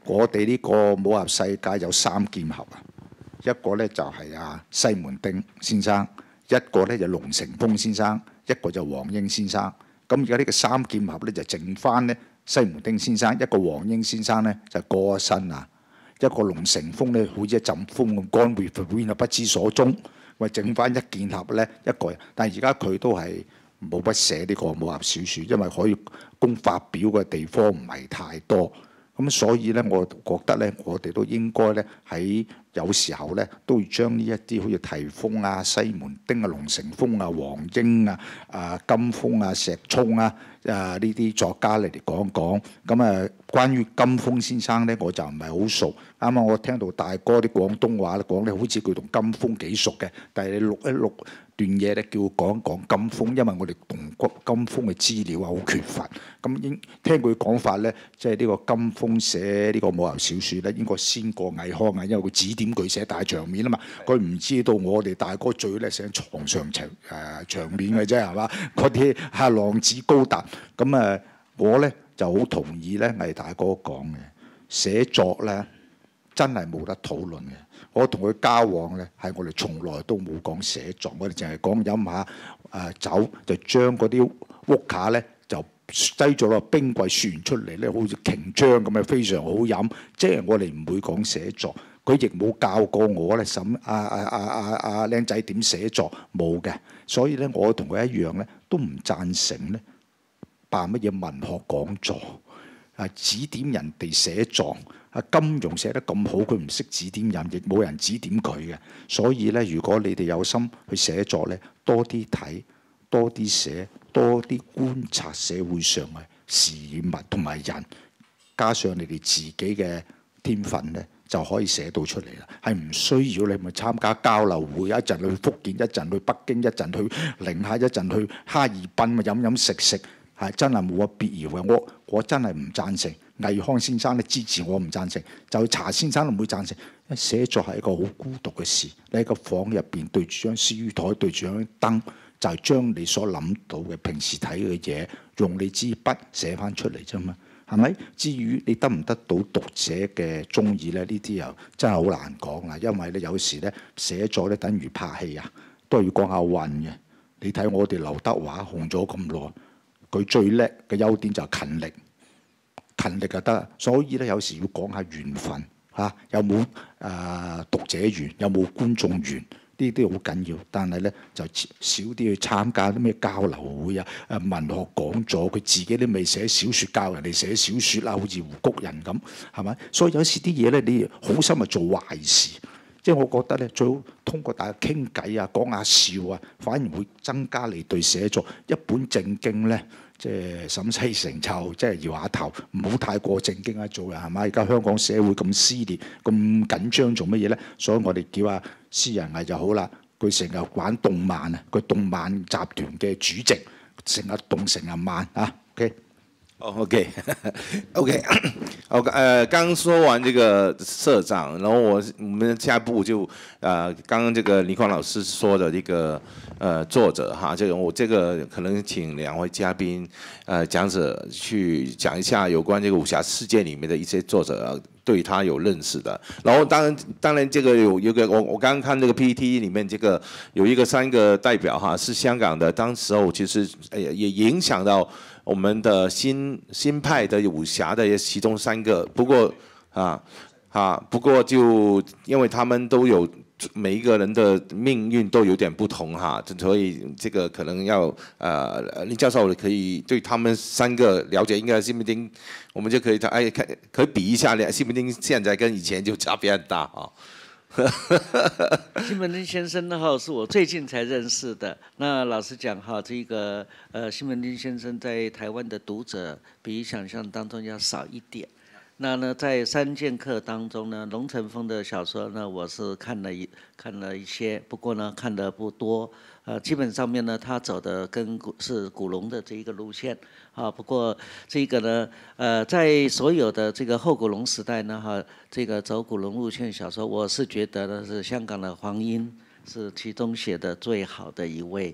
我哋呢個武俠世界有三劍俠啊，一個咧就係阿西門町先生，一個咧就龍成風先生，一個就黃英先生。咁而家呢個三劍俠咧就剩翻咧西門町先生，一個黃英先生咧就過咗身啦，一個龍成風咧好似一陣風咁乾會會啊不知所蹤，咪剩翻一劍俠咧一個人。但係而家佢都係冇乜寫呢個武俠小説，因為可以供發表嘅地方唔係太多。咁所以咧，我覺得咧，我哋都應該咧喺有時候咧，都要將呢一啲好似提豐啊、西門町啊、龍成風啊、黃英啊、啊金峰啊、石聰啊啊呢啲作家嚟嚟講講。咁啊，關於金峰先生咧，我就唔係好熟。啱啱我聽到大哥啲廣東話咧講咧，好似佢同金峰幾熟嘅，但係你錄一錄段嘢咧，叫講講金峰，因為我哋同金峰嘅資料啊好缺乏。咁應聽佢講法咧，即係呢個金峰寫呢個武俠小説咧，應該先過倪匡啊，因為佢指點佢寫大場面啊嘛。佢唔知道我哋大哥最叻寫床上場誒、呃、場面嘅啫，係嘛？嗰啲係浪子高達。咁啊，我咧就好同意咧倪大哥講嘅，寫作咧真係冇得討論嘅。我同佢交往咧，係我哋從來都冇講寫作，我哋淨係講飲下誒酒，就將嗰啲屋卡咧就擠咗落冰櫃，雪完出嚟咧，好似瓊漿咁嘅，非常好飲。即係我哋唔會講寫作，佢亦冇教過我咧審啊啊啊啊啊僆仔點寫作，冇嘅。所以咧，我同佢一樣咧，都唔贊成咧辦乜嘢文學講座啊，指點人哋寫作。啊，金庸寫得咁好，佢唔識指點人，亦冇人指點佢嘅。所以咧，如果你哋有心去寫作咧，多啲睇，多啲寫，多啲觀察社會上嘅事物同埋人，加上你哋自己嘅天分咧，就可以寫到出嚟啦。係唔需要你咪參加交流會，一陣去福建，一陣去北京，一陣去寧夏，一陣去哈爾濱，咪飲飲食食，係真係冇乜必要嘅。我我真係唔贊成。倪匡先生咧支持我唔贊成，就查先生都唔會贊成。因為寫作係一個好孤獨嘅事，你喺個房入邊對住張書台，對住張燈，就係將你所諗到嘅平時睇嘅嘢，用你支筆寫翻出嚟啫嘛，係咪？至於你得唔得到讀者嘅中意咧？呢啲又真係好難講啦。因為咧有時咧寫作咧等於拍戲啊，都係要講下運嘅。你睇我哋劉德華紅咗咁耐，佢最叻嘅優點就係勤力。勤力就得，所以咧有時要講下緣分嚇、啊，有冇誒、呃、讀者緣，有冇觀眾緣，呢啲好緊要。但係咧就少啲去參加啲咩交流會啊、誒文學講座，佢自己都未寫小説，教人哋寫小説啦，好似胡谷人咁，係咪？所以有時啲嘢咧，你好心咪做壞事。即係我覺得咧，最好通過大家傾偈啊、講下笑啊，反而會增加你對寫作。一本正經咧。即係沈西成就，即係搖下頭，唔好太過正經啊！做人係咪？而家香港社會咁撕裂、咁緊張，做乜嘢咧？所以我哋叫阿施仁毅就好啦。佢成日玩動漫啊，佢動漫集團嘅主席，成日動成日漫啊。OK。 哦、oh, ，OK，OK， 好，呃，剛剛說完這個社長，然後我我們下一步就，呃，剛剛這個倪匡老師說的這個，呃，作者哈，這個我這個可能請兩位嘉賓，呃，講者去講一下有關這個武俠世界裡面的一些作者，對他有認識的。然後當然當然這個有有個我我剛剛看這個 P P T 裡面這個有一個三個代表哈，是香港的，當時候其實也也影響到。我們的新新派的武俠的其中三個，不過啊啊，不過就因為他們都有每一個人的命運都有點不同哈，所以這個可能要呃林教授可以對他們三個了解，應該西門町，我們就可以哎看可以比一下，西門町現在跟以前就差別很大啊。 西門町先生呢哈，是我最近才認識的。那老實講哈，這個呃西門町先生在台灣的讀者比想象當中要少一點。那呢，在三劍客當中呢，龍成風的小說呢，我是看了一看了一些，不過呢看得不多。呃，基本上面呢，他走的跟古是古龍的這一個路線。啊，不過這個呢，呃，在所有的這個後古龍時代呢，哈，這個走古龍路線小說，我是覺得呢是香港的黃英是其中寫的最好的一位。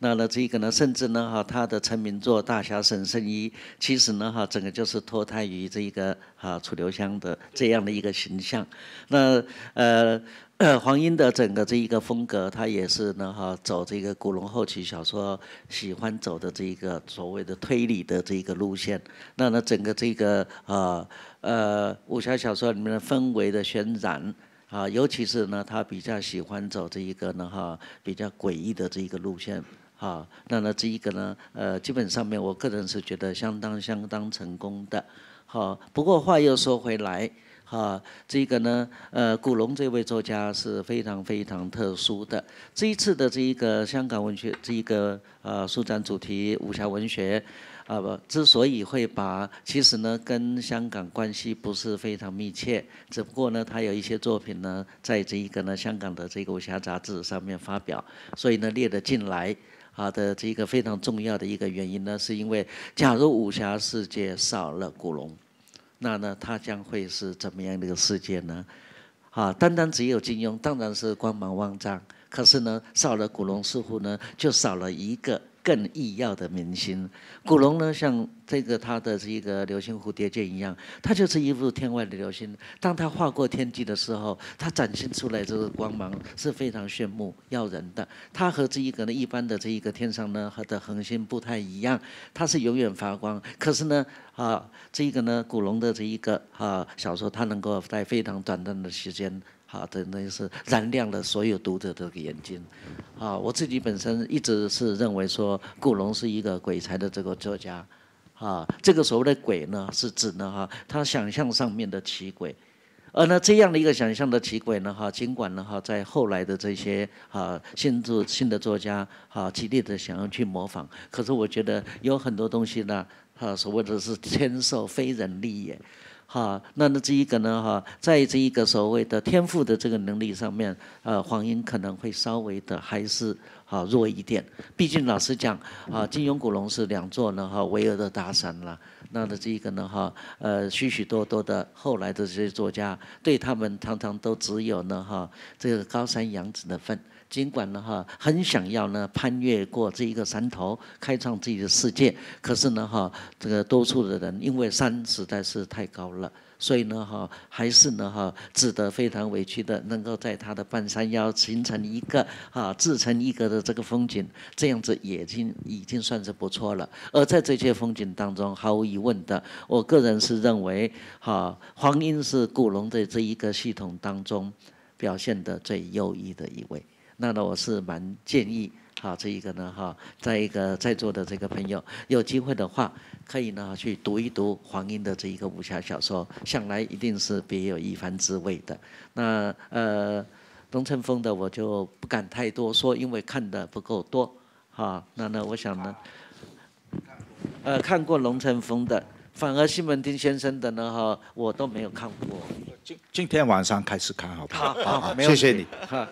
那呢，这个呢，甚至呢，哈，他的成名作《大侠沈圣依》，其实呢，哈，整个就是脱胎于这一个啊楚留香的这样的一个形象。那呃。呃，黄英的整个这一个风格，他也是呢哈，走这个古龙后期小说喜欢走的这一个所谓的推理的这一个路线。那呢，整个这个呃呃武侠小说里面的氛围的渲染啊，尤其是呢，他比较喜欢走这一个呢哈比较诡异的这一个路线。啊，那呢这一个呢，呃，基本上面我个人是觉得相当相当成功的。好，不过话又说回来。啊，这个呢，呃，古龙这位作家是非常非常特殊的。这一次的这一个香港文学这一个呃书展主题武侠文学，啊不，之所以会把，其实呢跟香港关系不是非常密切，只不过呢他有一些作品呢在这一个呢香港的这个武侠杂志上面发表，所以呢列了进来。啊的这个非常重要的一个原因呢，是因为假如武侠世界少了古龙。那呢，它将会是怎么样的一个世界呢？啊，单单只有金庸，当然是光芒万丈。可是呢，少了古龙，似乎呢，就少了一个更异耀的明星。古龙呢，像这个他的这个流星蝴蝶剑一样，它就是一幅天外的流星。当它划过天际的时候，它展现出来这个光芒是非常炫目耀人的。它和这一个呢一般的这一个天上呢和的恒星不太一样，它是永远发光。可是呢，啊，这个呢古龙的这一个啊小说，它能够在非常短暂的时间。好的，那是燃亮了所有读者的眼睛。啊，我自己本身一直是认为说，古龙是一个鬼才的这个作家。啊，这个所谓的鬼呢，是指呢哈，他想象上面的奇诡。而呢，这样的一个想象的奇诡呢，哈，尽管呢，哈，在后来的这些啊新作新的作家啊，极力的想要去模仿，可是我觉得有很多东西呢，啊，所谓的是天授非人力也。哈，那呢这一个呢哈，在这一个所谓的天赋的这个能力上面，呃，黄英可能会稍微的还是啊弱一点。毕竟老实讲，啊，金庸、古龙是两座呢哈巍峨的大山了。那呢这一个呢哈，呃，许许多多的后来的这些作家，对他们常常都只有呢哈这个高山仰止的份。尽管呢哈很想要呢攀越过这一个山头，开创自己的世界，可是呢哈这个多数的人因为山实在是太高了，所以呢哈还是呢哈只得非常委屈的能够在他的半山腰形成一个啊自成一格的这个风景，这样子已经已经算是不错了。而在这些风景当中，毫无疑问的，我个人是认为哈黄英是古龙的这一个系统当中表现的最优异的一位。那呢，我是蛮建议，哈，这一个呢，哈，在一个在座的这个朋友有机会的话，可以呢去读一读黄英的这一个武侠小说，想来一定是别有一番滋味的。那呃，龙乘风的我就不敢太多说，因为看的不够多，哈。那呢，我想呢，呃，看过龙乘风的，反而西门町先生的呢，哈，我都没有看过。 今今天晚上开始看，好不好？ 好，好， 谢谢你。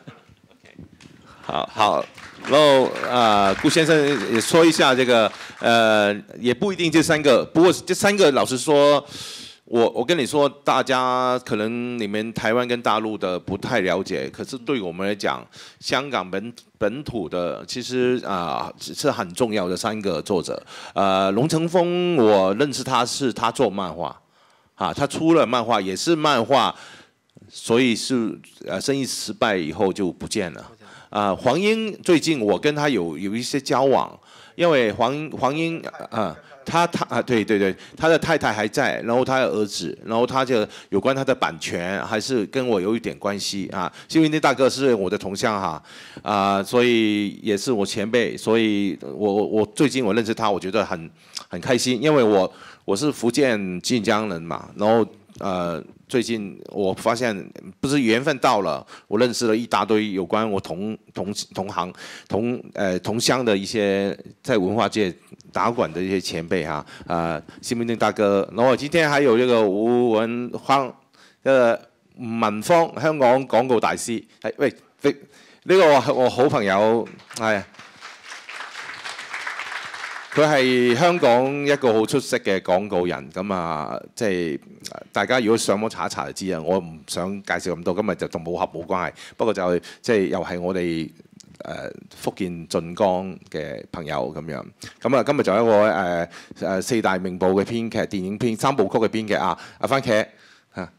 好好，然后啊，顾先生也说一下这个，呃，也不一定这三个，不过这三个老实说，我我跟你说，大家可能你们台湾跟大陆的不太了解，可是对我们来讲，香港本本土的其实啊、呃、是很重要的三个作者。呃，龙乘风我认识他是他做漫画，啊，他出了漫画也是漫画，所以是呃生意失败以后就不见了。啊、呃，黄英最近我跟他有有一些交往，因为黄黄英啊、呃，他他啊，对对对，他的太太还在，然后他的儿子，然后他就有关他的版权还是跟我有一点关系啊。因为那大哥是我的同乡哈，啊、呃，所以也是我前辈，所以我我最近我认识他，我觉得很很开心，因为我我是福建晋江人嘛，然后呃。最近我发现不是缘分到了，我认识了一大堆有关我同同同行同呃同乡的一些在文化界打滚的一些前辈哈啊，西门町大哥，然後今天還有這個胡文芳，誒文芳香港廣告大師，係喂呢、這個我好朋友係。佢係香港一個好出色嘅廣告人，咁啊，即係大家如果上網查一查就知啊。我唔想介紹咁多，今日就同武俠冇關係。不過就係即係又係我哋誒福建晉江嘅朋友咁樣。咁啊，今日就有一個誒誒四大名捕嘅編劇、電影編三部曲嘅編劇啊，阿番茄嚇。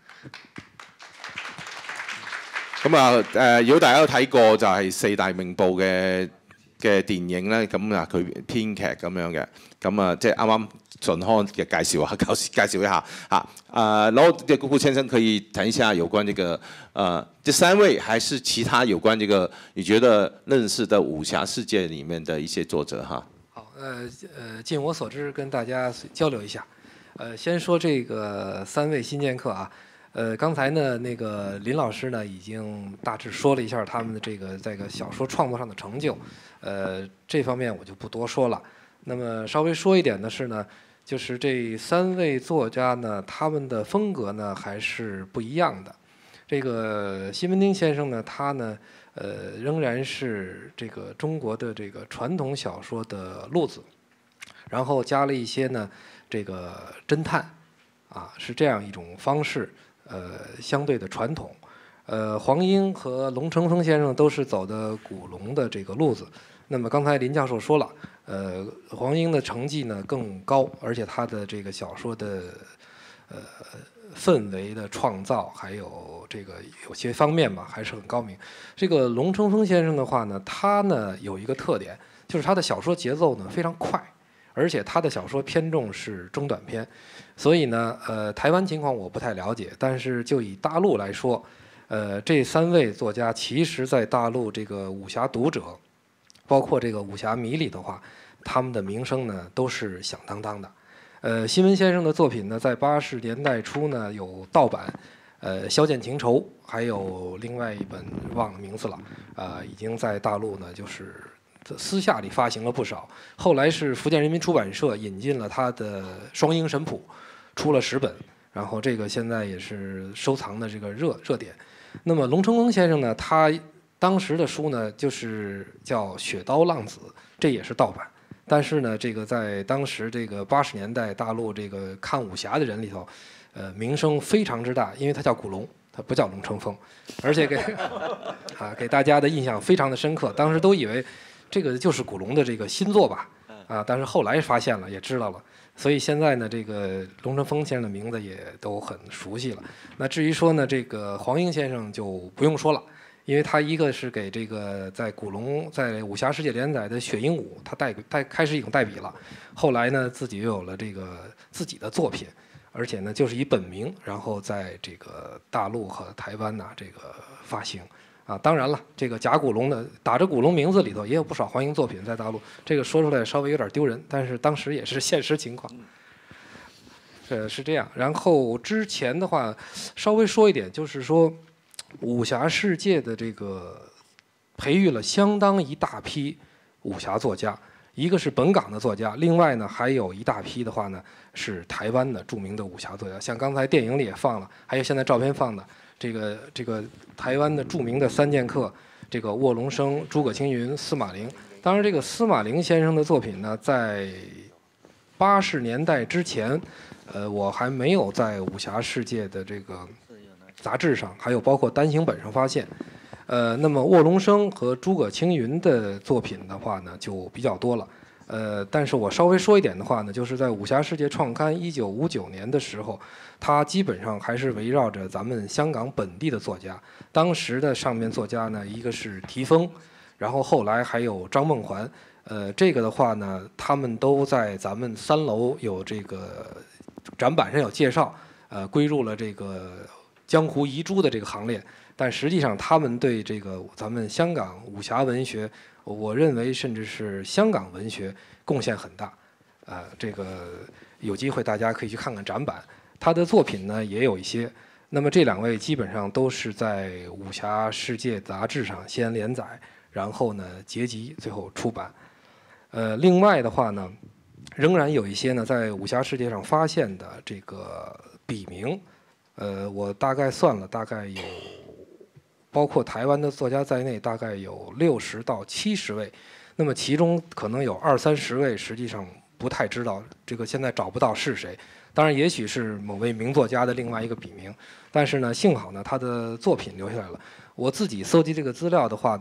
咁啊誒，如果大家有睇過就係四大名捕嘅嘅電影咧，咁啊佢編劇咁樣嘅，咁啊即係啱啱順康嘅介紹下，介紹一下嚇。啊，然後這個顧先生可以談一下有關這個呃這三位，還是其他有關這個你覺得認識的武俠世界裡面的一些作者哈？ 好，呃呃，盡我所知跟大家交流一下。呃，先說這個三位新劍客啊。呃，剛才呢，那個林老師呢已經大致說了一下他們的這個這個小說創作上的成就，呃，這方面我就不多說了。那麼稍微說一點的是呢，就是這三位作家呢，他們的風格呢還是不一樣的。這個西門町先生呢，他呢，呃，仍然是這個中國的這個傳統小說的路子，然後加了一些呢，這個偵探，啊，是這樣一種方式。呃，相對的傳統，呃，黃英和龍成鳳先生都是走的古龍的這個路子。那麼剛才林教授說了，呃，黃英的成績呢更高，而且他的這個小說的呃氛圍的創造，還有這個有些方面嘛，還是很高明。這個龍成鳳先生的話呢，他呢有一個特點，就是他的小說節奏呢非常快。而且他的小說偏重是中短篇，所以呢，呃，台灣情況我不太了解，但是就以大陸來說，呃，這三位作家其實在大陸這個武俠讀者，包括這個武俠迷裡的話，他們的名聲呢都是響當當的。呃，西門先生的作品呢，在八十年代初呢有盜版，呃，《消劍情仇》，還有另外一本忘了名字了，啊、呃，已經在大陸呢就是。私下裡發行了不少，後來是福建人民出版社引進了他的《雙鷹神譜》，出了十本，然後這個現在也是收藏的這個熱熱點。那麼龍成鳳先生呢，他當時的書呢就是叫《雪刀浪子》，這也是盜版，但是呢，這個在當時這個八十年代大陸這個看武俠的人裡頭，呃，名聲非常之大，因為他叫古龍，他不叫龍成鳳，而且給啊給大家的印象非常的深刻，當時都以為。這個就是古龍的這個新作吧，啊，但是後來發現了，也知道了，所以現在呢，這個龍成鳳先生的名字也都很熟悉了。那至於說呢，這個黃英先生就不用說了，因為他一個是給這個在古龍在武俠世界連載的《雪鷹舞》，他代代開始已經代筆了，後來呢自己又有了這個自己的作品，而且呢就是以本名，然後在這個大陸和台灣呐、啊、這個發行。啊，當然了，這個甲骨龍的打着古龍名字裡頭也有不少黃英作品在大陸，這個說出來稍微有點丟人，但是當時也是現實情況。呃，是這樣。然後之前的話，稍微說一點，就是說武俠世界的這個培育了相當一大批武俠作家，一個是本港的作家，另外呢還有一大批的話呢是台灣的著名的武俠作家，像剛才電影裡也放了，還有現在照片放的。這個這個台灣的著名的三劍客，這個臥龍生、諸葛青雲、司馬齡。當然，這個司馬齡先生的作品呢，在八十年代之前，呃，我還沒有在武俠世界的這個雜誌上，還有包括單行本上發現。呃，那麼臥龍生和諸葛青雲的作品的話呢，就比較多了。呃，但是我稍微說一點的話呢，就是在武俠世界創刊一九五九年的時候，它基本上還是圍繞着咱們香港本地的作家。當時的上面作家呢，一個是提豐，然後後來還有張夢環。呃，這個的話呢，他們都在咱們三樓有這個展板上有介紹，呃，歸入了這個江湖遺珠的這個行列。但實際上，他們對這個咱們香港武俠文學，我認為甚至是香港文學貢獻很大。呃，這個有機會大家可以去看看展板，他的作品呢也有一些。那麼這兩位基本上都是在武俠世界雜誌上先連載，然後呢結集，最後出版。呃，另外的話呢，仍然有一些呢在武俠世界上發現的這個筆名，呃，我大概算了，大概有。包括台灣的作家在內，大概有六十到七十位，那麼其中可能有二三十位，實際上不太知道，這個現在找不到是誰。當然，也許是某位名作家的另外一個筆名，但是呢，幸好呢，他的作品留下來了。我自己搜集這個資料的話呢，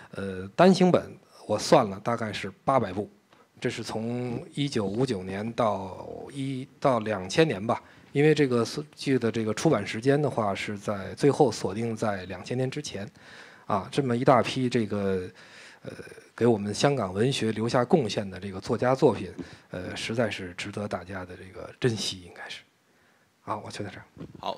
呃，单行本我算了大概是八百部，这是从一九五九年到一到两千年吧。因为这个剧的这个出版时间的话，是在最后锁定在两千年之前，啊，这么一大批这个呃给我们香港文学留下贡献的这个作家作品，呃，实在是值得大家的这个珍惜，应该是。好，我就到这儿。 好。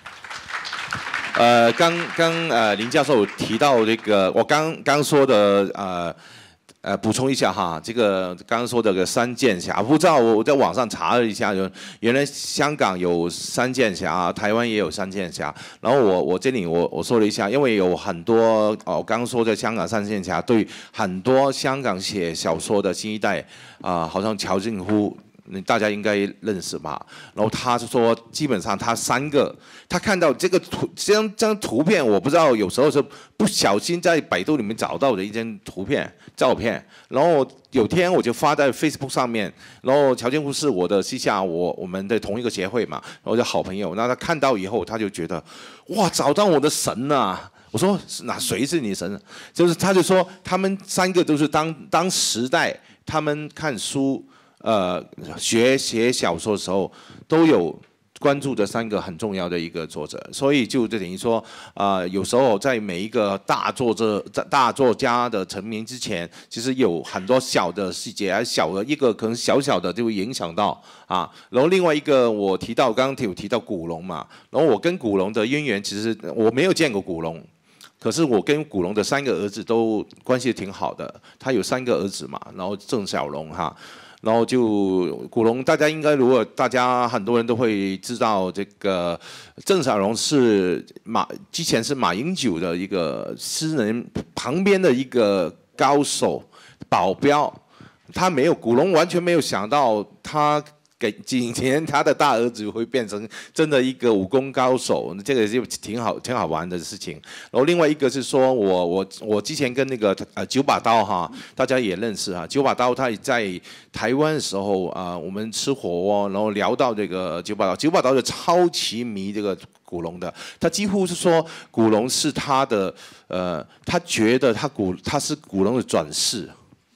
呃，刚刚呃林教授提到这个，我刚刚说的呃。呃，补充一下哈，这个刚刚说的个三剑侠，不知道我在网上查了一下，就原来香港有三剑侠，台湾也有三剑侠。然后我我这里我我说了一下，因为有很多哦，我刚刚说的香港三剑侠，对很多香港写小说的新一代啊、呃，好像乔靖夫。大家应该认识吧？然后他说，基本上他三个，他看到这个图，这张这张图片，我不知道有时候是不小心在百度里面找到的一张图片照片。然后有天我就发在 Facebook 上面，然后乔靖夫是我的私下我我们的同一个协会嘛，我的好朋友。那他看到以后，他就觉得哇，找到我的神啊！我说那谁是你神？就是他就说他们三个都是当当时代他们看书。呃，学写小说的时候都有关注的三个很重要的一个作者，所以就等于说，啊、呃，有时候在每一个大作者、大作家的成名之前，其实有很多小的细节，还小的一个可能小小的就会影响到啊。然后另外一个我提到，刚刚有提到古龙嘛，然后我跟古龙的渊源，其实我没有见过古龙。可是我跟古龙的三个儿子都关系挺好的，他有三个儿子嘛，然后郑小龙哈。然后就古龙，大家应该如果大家很多人都会知道，这个郑小龙是马之前是马英九的一个私人旁边的一个高手保镖，他没有古龙完全没有想到他。给今天他的大儿子会变成真的一个武功高手，这个就挺好挺好玩的事情。然后另外一个是说我我我之前跟那个呃九把刀哈，大家也认识哈，九把刀他在台湾的时候啊、呃，我们吃火锅，然后聊到这个九把刀，九把刀就超级迷这个古龙的，他几乎是说古龙是他的呃，他觉得他古他是古龙的转世。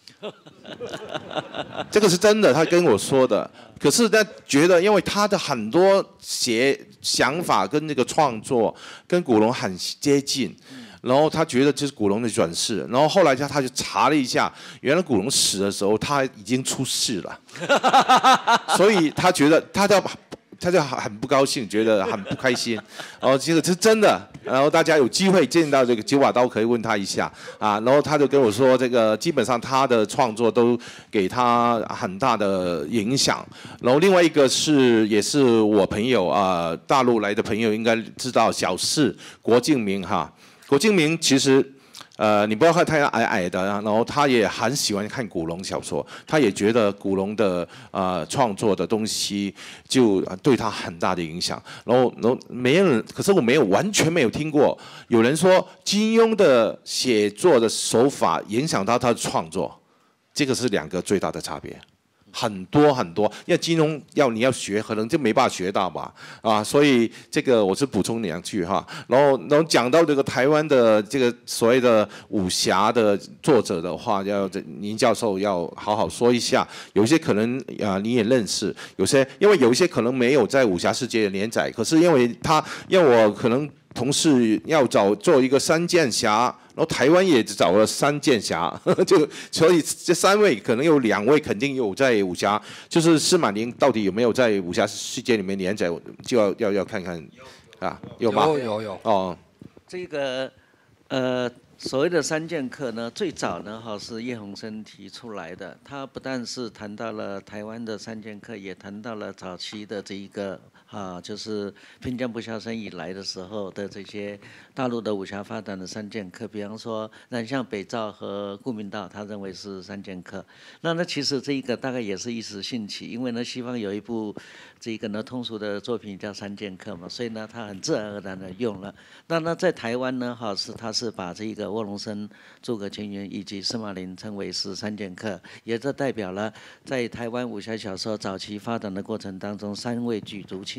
这个是真的，他跟我说的。可是他觉得，因为他的很多写想法跟这个创作跟古龙很接近，然后他觉得这是古龙的转世。然后后来他他就查了一下，原来古龙死的时候他已经出世了，所以他觉得他要。他就很不高兴，觉得很不开心。然后这个是真的，然后大家有机会见到这个九把刀，可以问他一下啊。然后他就跟我说，这个基本上他的创作都给他很大的影响。然后另外一个是也是我朋友啊、呃，大陆来的朋友应该知道小四郭敬明哈。郭敬明其实。呃，你不要看他矮矮的，然后他也很喜欢看古龙小说，他也觉得古龙的呃创作的东西就对他很大的影响。然后，然后没有人，可是我没有完全没有听过有人说金庸的写作的手法影响到他的创作，这个是两个最大的差别。很多很多，因为金融要你要学，可能就没办法学到吧，啊，所以这个我是补充两句哈。然后，然后讲到这个台湾的这个所谓的武侠的作者的话，要林教授要好好说一下。有些可能啊你也认识，有些因为有一些可能没有在武侠世界连载，可是因为他因为我可能同事要找做一个三剑侠。然后台湾也找了三剑侠，呵呵就所以这三位可能有两位肯定有在武侠，就是司马宁到底有没有在武侠世界里面连载，就要要要看看，啊，有吗？ 有有有。 哦，这个呃所谓的三剑客呢，最早呢哈是叶鸿琛提出来的，他不但是谈到了台湾的三剑客，也谈到了早期的这一个。啊，就是平江不肖生以来的时候的这些大陆的武侠发展的三剑客，比方说南向北赵和顾明道，他认为是三剑客。那那其实这一个大概也是一时兴起，因为呢西方有一部这一个呢通俗的作品叫《三剑客》嘛，所以呢他很自然而然的用了。那那在台湾呢，哈是他是把这个卧龙生、诸葛青云以及司马林称为是三剑客，也这代表了在台湾武侠小说早期发展的过程当中，三位举足轻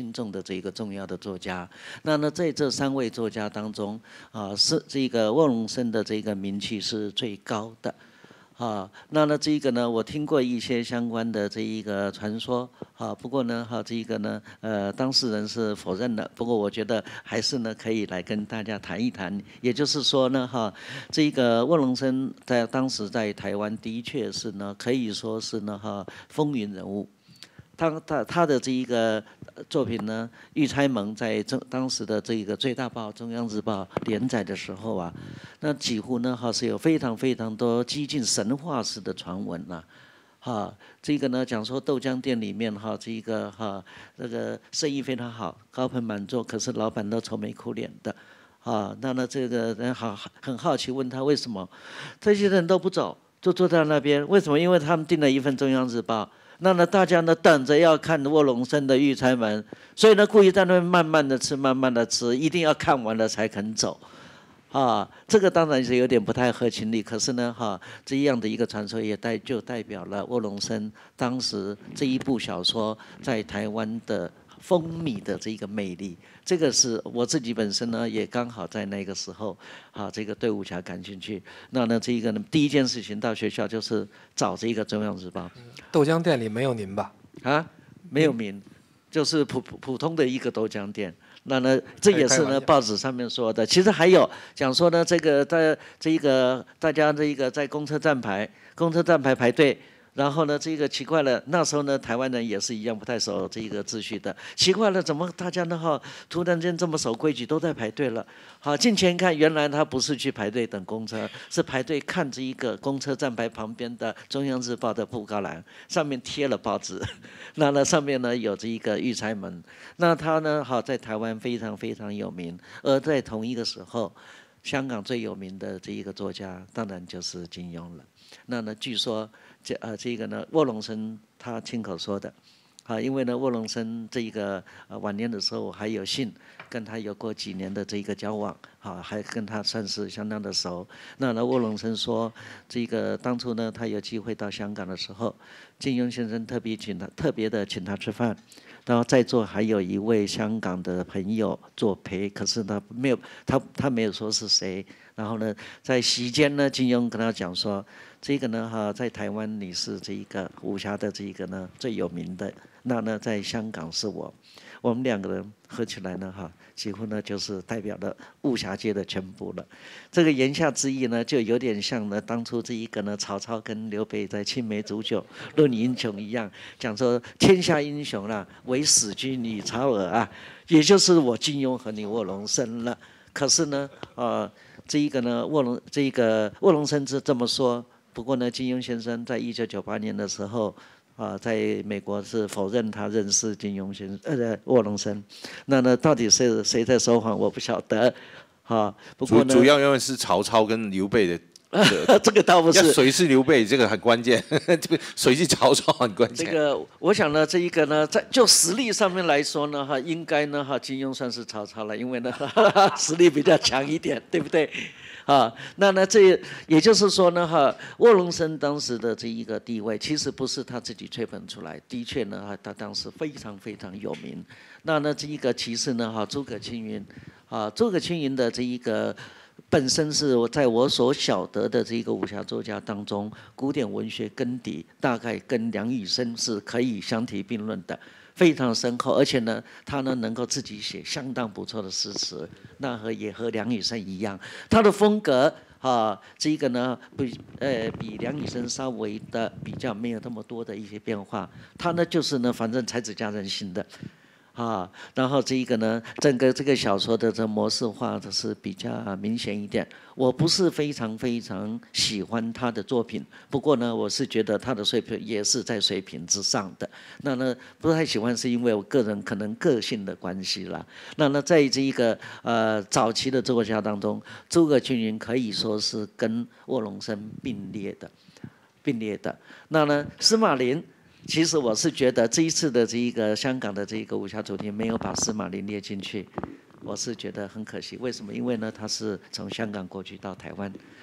听众的这个重要的作家。那呢，在这三位作家当中，啊，是这个沃隆森的这个名气是最高的。啊，那呢，这个呢，我听过一些相关的这一个传说，啊，不过呢，哈，这个呢，呃，当事人是否认的。不过我觉得还是呢，可以来跟大家谈一谈。也就是说呢，哈，这个沃隆森在当时在台湾的确是呢，可以说是呢，哈，风云人物。他他他的这一个作品呢，《玉钗盟》在中当时的这个最大报《中央日报》连载的时候啊，那几乎呢哈是有非常非常多接近神话式的传闻呐、啊，哈，这个呢讲说豆浆店里面哈这一个哈那个生意非常好，高朋满座，可是老板都愁眉苦脸的，啊，那呢这个人好很好奇问他为什么，这些人都不走，就坐在那边，为什么？因为他们订了一份《中央日报》。那呢，大家呢等着要看沃隆森的《玉钗盟》，所以呢，故意在那边慢慢的吃，慢慢的吃，一定要看完了才肯走，啊，这个当然是有点不太合情理。可是呢，哈，这样的一个传说也代就代表了沃隆森当时这一部小说在台湾的风靡的这个魅力。这个是我自己本身呢，也刚好在那个时候，啊，这个对武侠感兴趣。那呢，这一个呢，第一件事情到学校就是找这个《中央日报》。 豆浆店里没有您吧？ 啊，没有名，就是普普普通的一个豆浆店。那呢，这也是呢报纸上面说的。其实还有讲说呢，这个在这一个大家这一个在公车站牌，公车站牌排队。然后呢，这个奇怪了，那时候呢，台湾人也是一样不太守这个秩序的。奇怪了，怎么大家呢哈，突然间这么守规矩，都在排队了？好，进前看，原来他不是去排队等公车，是排队看这一个公车站牌旁边的《中央日报》的布告栏，上面贴了报纸。那呢，上面呢有这一个玉钗盟。那他呢，好在台湾非常非常有名，而在同一个时候，香港最有名的这一个作家，当然就是金庸了。那呢，据说这呃这个呢，沃隆森他亲口说的，啊，因为呢，沃隆森这一个呃晚年的时候，我还有幸跟他有过几年的这个交往，啊，还跟他算是相当的熟。那呢，沃隆森说，这个当初呢，他有机会到香港的时候，金庸先生特别请他，特别的请他吃饭。然后在座还有一位香港的朋友作陪，可是他没有，他他没有说是谁。然后呢，在席间呢，金庸跟他讲说，这个呢哈，在台湾你是这一个武侠的这一个呢最有名的，那呢在香港是我，我们两个人合起来呢哈，几乎呢就是代表了武侠界的全部了。这个言下之意呢，就有点像呢当初这一个呢曹操跟刘备在青梅煮酒论英雄一样，讲说天下英雄啦，唯使君与曹尔啊，也就是我金庸和你沃隆森了。可是呢，呃，这一个呢沃隆这一个沃隆森是这么说，不过呢，金庸先生在一九九八年的时候。啊，在美国是否认他认识金庸先生，呃，沃隆森。那呢，到底是谁在说谎，我不晓得。啊，不过呢， 主主要因为是曹操跟刘备的。 这个倒不是， 谁是刘备这个很关键，谁是曹操很关键。 这个我想呢，这一个呢，在就实力上面来说呢，哈，应该呢，哈，金庸算是曹操了，因为呢，实力比较强一点，对不对？啊，那呢，这也就是说呢，哈，沃隆森当时的这一个地位，其实不是他自己吹捧出来，的确呢，他当时非常非常有名。那呢，这一个其次呢，哈，诸葛青云，啊，诸葛青云的这一个本身是我在我所晓得的这一个武侠作家当中，古典文学根底大概跟梁羽生是可以相提并论的。非常深厚，而且呢，他呢能够自己写相当不错的诗词，那和也和梁羽生一样，他的风格啊，这个呢比呃比梁羽生稍微的比较没有那么多的一些变化，他呢就是呢反正才子佳人型的。啊，然后这一个呢，整个这个小说的这模式化的是比较明显一点。我不是非常非常喜欢他的作品，不过呢，我是觉得他的水平也是在水平之上的。那呢，不太喜欢是因为我个人可能个性的关系啦。那呢，在这一个呃早期的作家当中，诸葛青云可以说是跟沃隆森并列的，并列的。那呢，司马林。其实我是觉得这一次的这一个香港的这一个武侠主题没有把司马林列进去，我是觉得很可惜。为什么？因为呢，他是从香港过去到台湾，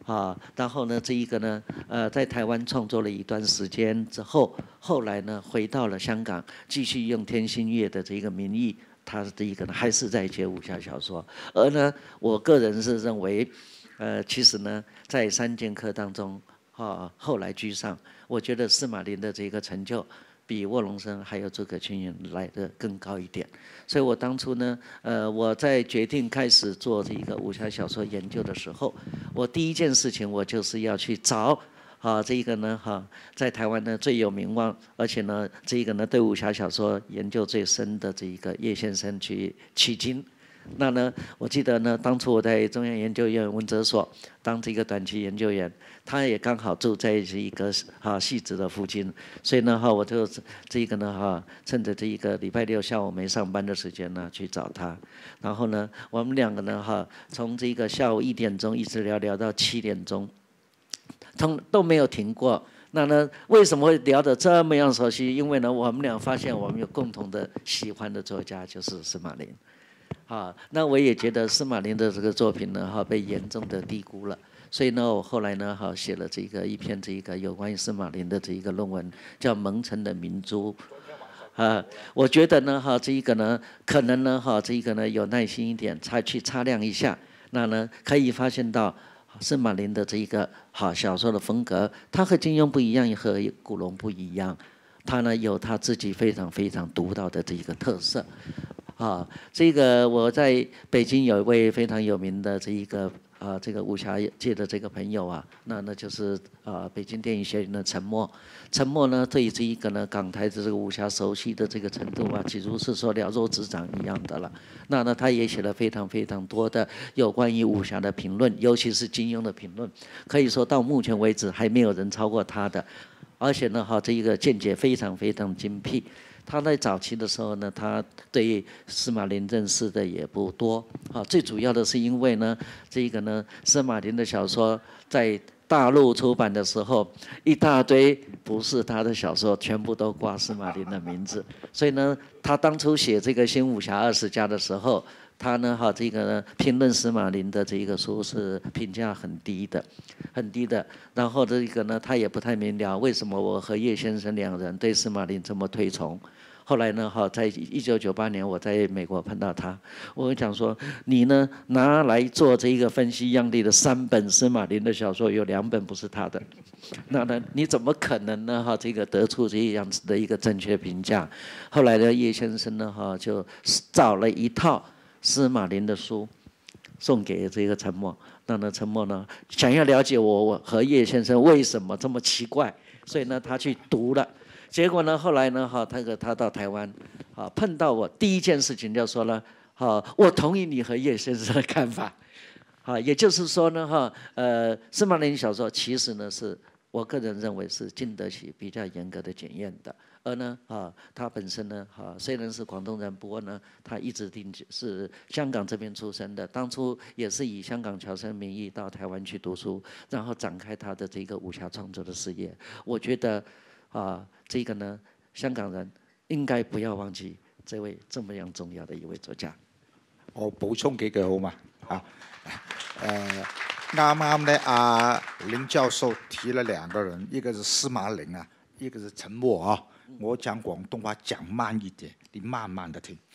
啊，然后呢，这一个呢，呃，在台湾创作了一段时间之后，后来呢，回到了香港，继续用天心月的这个名义，他这一个呢，还是在写武侠小说。而呢，我个人是认为，呃，其实呢，在三剑客当中，啊，后来居上，我觉得司马林的这个成就，比卧龙生还有诸葛青云来的更高一点。所以我当初呢，呃，我在决定开始做这个武侠小说研究的时候，我第一件事情我就是要去找啊，这个呢哈，在台湾呢最有名望，而且呢这个呢对武侠小说研究最深的这一个叶先生去取经。那呢，我记得呢，当初我在中央研究院文哲所当这个短期研究员，他也刚好住在这一个哈汐止的附近，所以呢哈，我就这个呢哈，趁着这一个礼拜六下午没上班的时间呢去找他，然后呢，我们两个呢哈，从这个下午一点钟一直聊聊到七点钟，从都没有停过。那呢，为什么会聊得这么样熟悉？因为呢，我们俩发现我们有共同的喜欢的作家，就是司马林。啊，那我也觉得司马林的这个作品呢，哈，被严重的低估了。所以呢，我后来呢，哈，写了这个一篇这一个有关于司马林的这一个论文，叫《蒙尘的明珠》。啊，我觉得呢，哈，这一个呢，可能呢，哈，这一个呢，有耐心一点，才去擦亮一下，那呢，可以发现到司马林的这一个好小说的风格，他和金庸不一样，也和古龙不一样，他呢有他自己非常非常独到的这一个特色。啊，这个我在北京有一位非常有名的这一个啊，这个武侠界的这个朋友啊，那那就是啊北京电影学院的陈默。陈默呢对这一个呢港台的这个武侠熟悉的这个程度啊，几乎是说了若指掌一样的了。那呢他也写了非常非常多的有关于武侠的评论，尤其是金庸的评论，可以说到目前为止还没有人超过他的。而且呢哈，这一个见解非常非常精辟。他在早期的时候呢，他对司马林认识的也不多啊。最主要的是因为呢，这个呢，司马林的小说在大陆出版的时候，一大堆不是他的小说，全部都挂司马林的名字。所以呢，他当初写这个《新武侠二十家》的时候，他呢哈这个呢评论司马林的这一个书是评价很低的，很低的。然后这个呢，他也不太明了为什么我和叶先生两人对司马林这么推崇。后来呢，哈，在一九九八年我在美国碰到他，我讲说，你呢拿来做这一个分析样例的三本司马林的小说，有两本不是他的，那呢你怎么可能呢？哈，这个得出这样子的一个正确评价？后来呢，叶先生呢，哈，就找了一套司马林的书，送给这个陈默。那呢，陈默呢想要了解我我和叶先生为什么这么奇怪，所以呢他去读了。结果呢，后来呢，哈，他个他到台湾，啊，碰到我，第一件事情就说了，好，我同意你和叶先生的看法，啊，也就是说呢，哈，呃，司马林小说其实呢是我个人认为是经得起比较严格的检验的，而呢，啊，他本身呢，啊，虽然是广东人，不过呢，他一直定是香港这边出生的，当初也是以香港侨生名义到台湾去读书，然后展开他的这个武侠创作的事业，我觉得。啊，这个呢，香港人應該不要忘記這位這麼樣重要的一位作家。 我補充幾句好嘛？啊，誒啱啱咧，阿林教授提了兩個人，一個是司馬林啊，一個是陳默啊。我講廣東話講慢一點，你慢慢的聽。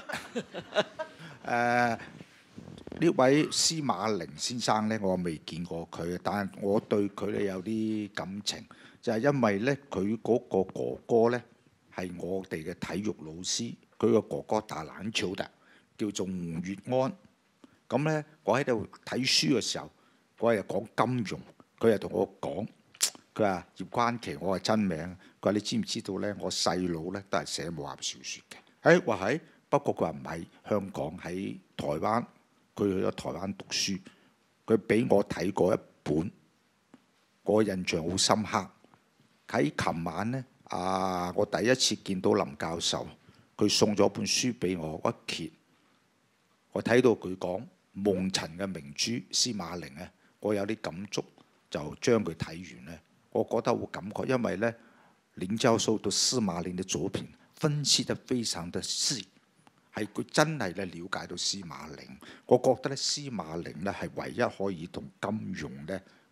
誒呢位司馬林先生咧，我未見過佢，但係我對佢咧有啲感情。就係因為咧，佢嗰個哥哥咧係我哋嘅體育老師，佢個哥哥打籃球的，叫做吳月安。咁咧，我喺度睇書嘅時候，我係講金庸，佢又同我講，佢話葉關祺，我係真名。佢話你知唔知道咧？我細佬咧都係寫武俠小説嘅。誒話係，不過佢話唔喺香港，喺台灣，佢去咗台灣讀書。佢俾我睇過一本，我印象好深刻。喺琴晚咧，啊，我第一次見到林教授，佢送咗本書俾我，我一揭，我睇到佢講夢塵嘅明珠司馬林咧，我有啲感觸，就將佢睇完咧，我覺得好感覺，因為咧林教授對司馬林嘅作品分析得非常的細，係佢真係咧了解到司馬林，我覺得咧司馬林咧係唯一可以同金庸咧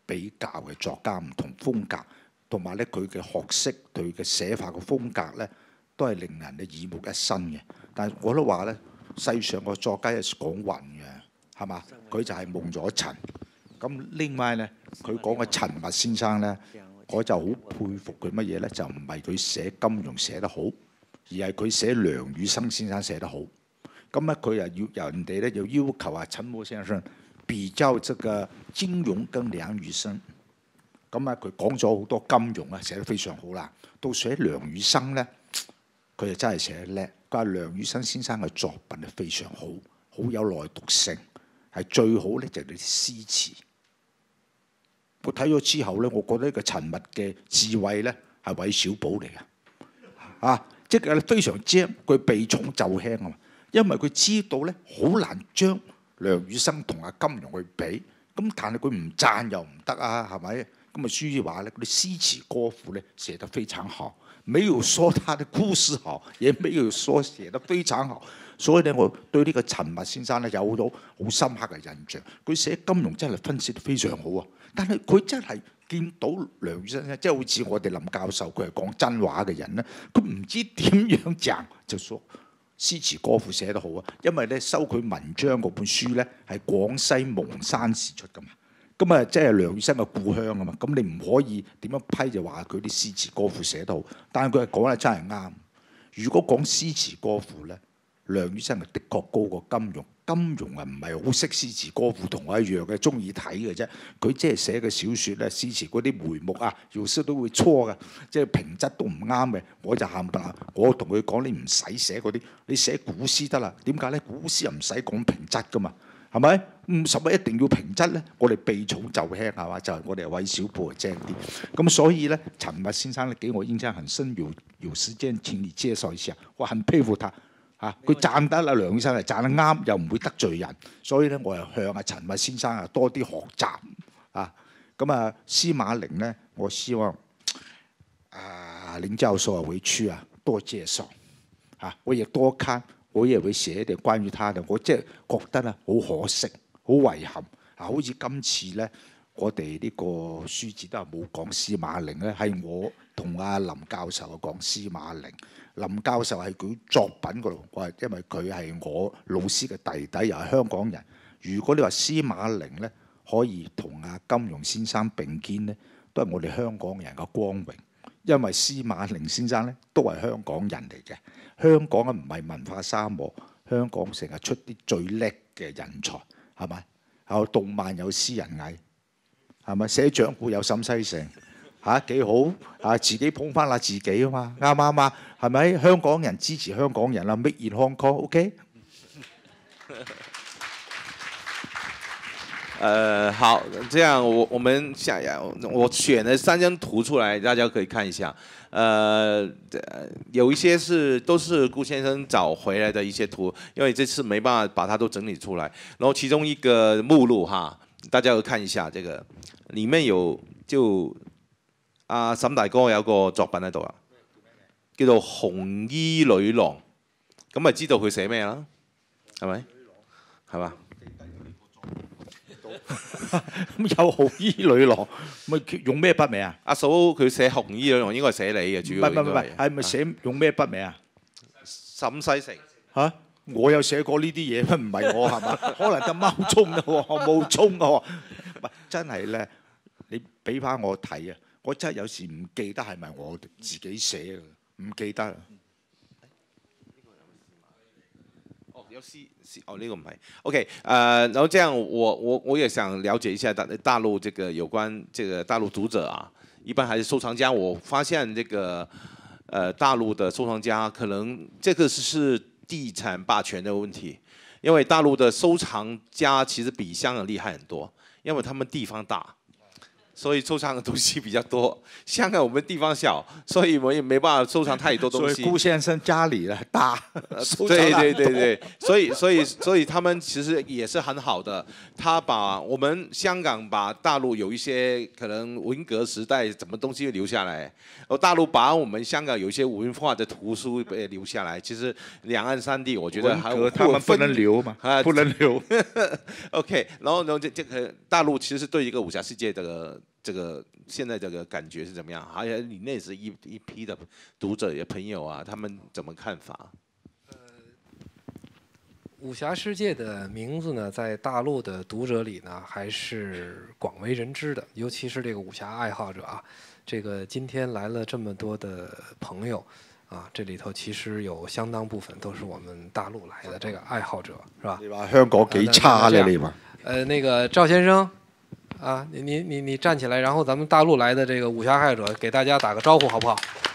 比較嘅作家唔同風格，同埋咧佢嘅學識對嘅寫法嘅風格咧，都係令人嘅耳目一新嘅。但係我都話咧，世上個作家係講運嘅，係嘛？佢就係夢咗塵。咁另外咧，佢講嘅陳默先生咧，我就好佩服佢乜嘢咧？就唔係佢寫金庸寫得好，而係佢寫梁羽生先生寫得好。咁咧佢又要人哋咧又要求啊陳默先生比較這個金庸跟梁羽生。咁啊佢講咗好多金庸啊寫得非常好啦。到寫梁羽生咧，佢就真係寫得叻。佢話梁羽生先生嘅作品係非常好，好有耐讀性，係最好咧就係啲詩詞。我睇咗之後咧，我覺得呢個陳默嘅智慧咧係韋小寶嚟嘅，啊，即係非常精，佢避重就輕啊嘛。因為佢知道咧好難將梁羽生同阿金庸去比，咁但係佢唔讚又唔得啊，係咪？咁啊，書於話咧，嗰啲詩詞歌賦咧寫得非常好，沒有說他的故事好，也沒有說寫得非常好。所以咧，我對呢個陳默先生咧有咗好深刻嘅印象。佢寫金庸真係分析得非常好啊！但係佢真係見到梁羽生咧，即係好似我哋林教授，佢係講真話嘅人咧，佢唔知點樣講就說詩詞歌賦寫得好啊！因為咧收佢文章嗰本書咧係廣西蒙山市出噶嘛，咁啊即係梁羽生嘅故鄉啊嘛，咁你唔可以點樣批就話佢啲詩詞歌賦寫得好，但係佢係講得真係啱。如果講詩詞歌賦咧，梁羽生係的確高過金庸。金庸啊唔係好識詩詞歌賦，同我一樣嘅，中意睇嘅啫。佢即係寫嘅小説咧，詩詞嗰啲眉目啊、調色都會錯嘅，即係平仄都唔啱嘅。我就喊白，我同佢講：你唔使寫嗰啲，你寫古詩得啦。點解咧？古詩又唔使講平仄噶嘛，係咪？唔使乜一定要平仄咧？我哋避重就輕係嘛？就係、是、我哋韋小寶精啲。咁所以咧，陳默先生咧給我印象很深，有有時間請你介紹一下，我很佩服他。嚇！佢讚得啦，梁羽生係讚得啱，又唔會得罪人，所以咧我又向阿陳默先生啊多啲學習啊。咁啊，司馬寧咧，我希望啊林教授啊回去啊多介紹啊，我也多看，我也會寫一點關於他嘅。我即係覺得咧好可惜，好遺憾啊！好似今次咧，我哋呢個書節都係冇講司馬寧咧，係我同阿林教授講司馬寧。林教授係佢作品嗰度，我係因為佢係我老師嘅弟弟，又係香港人。如果你話司馬寧咧可以同阿金庸先生並肩咧，都係我哋香港人嘅光榮。因為司馬寧先生咧都係香港人嚟嘅。香港啊唔係文化沙漠，香港成日出啲最叻嘅人才，係咪？有動漫有詩人藝，係咪？寫掌故有沈西城。嚇幾好啊！自己捧翻下自己啊嘛，啱唔啱啊？係咪？香港人支持香港人啦 ，Make in Hong Kong，OK？、Okay? 呃，好，這樣我我們下我選了三張圖出來，大家可以看一下。呃，有一些是都是顧先生找回來的一些圖，因為這次沒辦法把它都整理出來。然後其中一個目錄哈，大家要看一下，這個裡面有就。阿、啊、沈大哥有個作品喺度啊，叫做《紅衣女郎》，咁咪知道佢寫咩啦？係咪？係嘛？ 咁有紅衣女郎，咪用咩筆名啊？ 阿嫂佢寫紅衣女郎應該係寫你嘅，主要。唔係唔係， 係咪寫用咩筆名啊？ 沈西城嚇、啊，我有寫過呢啲嘢，唔係我係嘛？可能得貓衝嘅喎，冇衝嘅喎。唔係真係咧，你俾翻我睇啊！我真係有時唔記得係咪我自己寫嘅，唔記得。 哦，有詩詩哦，呢、這個唔係。OK，呃，然後這樣我我我也想了解一下大大陸這個有關這個大陸讀者啊，一般還是收藏家。我發現這個呃大陸的收藏家可能這個是地產霸權的問題，因為大陸的收藏家其實比香港厲害很多，因為他們地方大。 所以收藏的东西比较多。香港我们地方小，所以我也没办法收藏太多东西。 所以顾先生家里呢大，收藏对了对对对，所以所以所以他们其实也是很好的。他把我们香港把大陆有一些可能文革时代什么东西留下来，然后大陆把我们香港有一些文化的图书被留下来。其实两岸三地，我觉得还有文革他们不能留嘛， 啊不能留。 OK， 然后呢，这这个大陆其实对一个武侠世界的这个现在这个感觉是怎么样？还有你那时一一批的读者也朋友啊，他们怎么看法？ 武侠世界的名字呢，在大陆的读者里呢，还是广为人知的，尤其是这个武侠爱好者啊。这个今天来了这么多的朋友啊，这里头其实有相当部分都是我们大陆来的这个愛好者，是吧？ 你話香港幾差咧？你話？ 呃，那个赵先生，啊，你你你你站起来，然后咱们大陆来的这个武侠爱好者给大家打个招呼，好不好？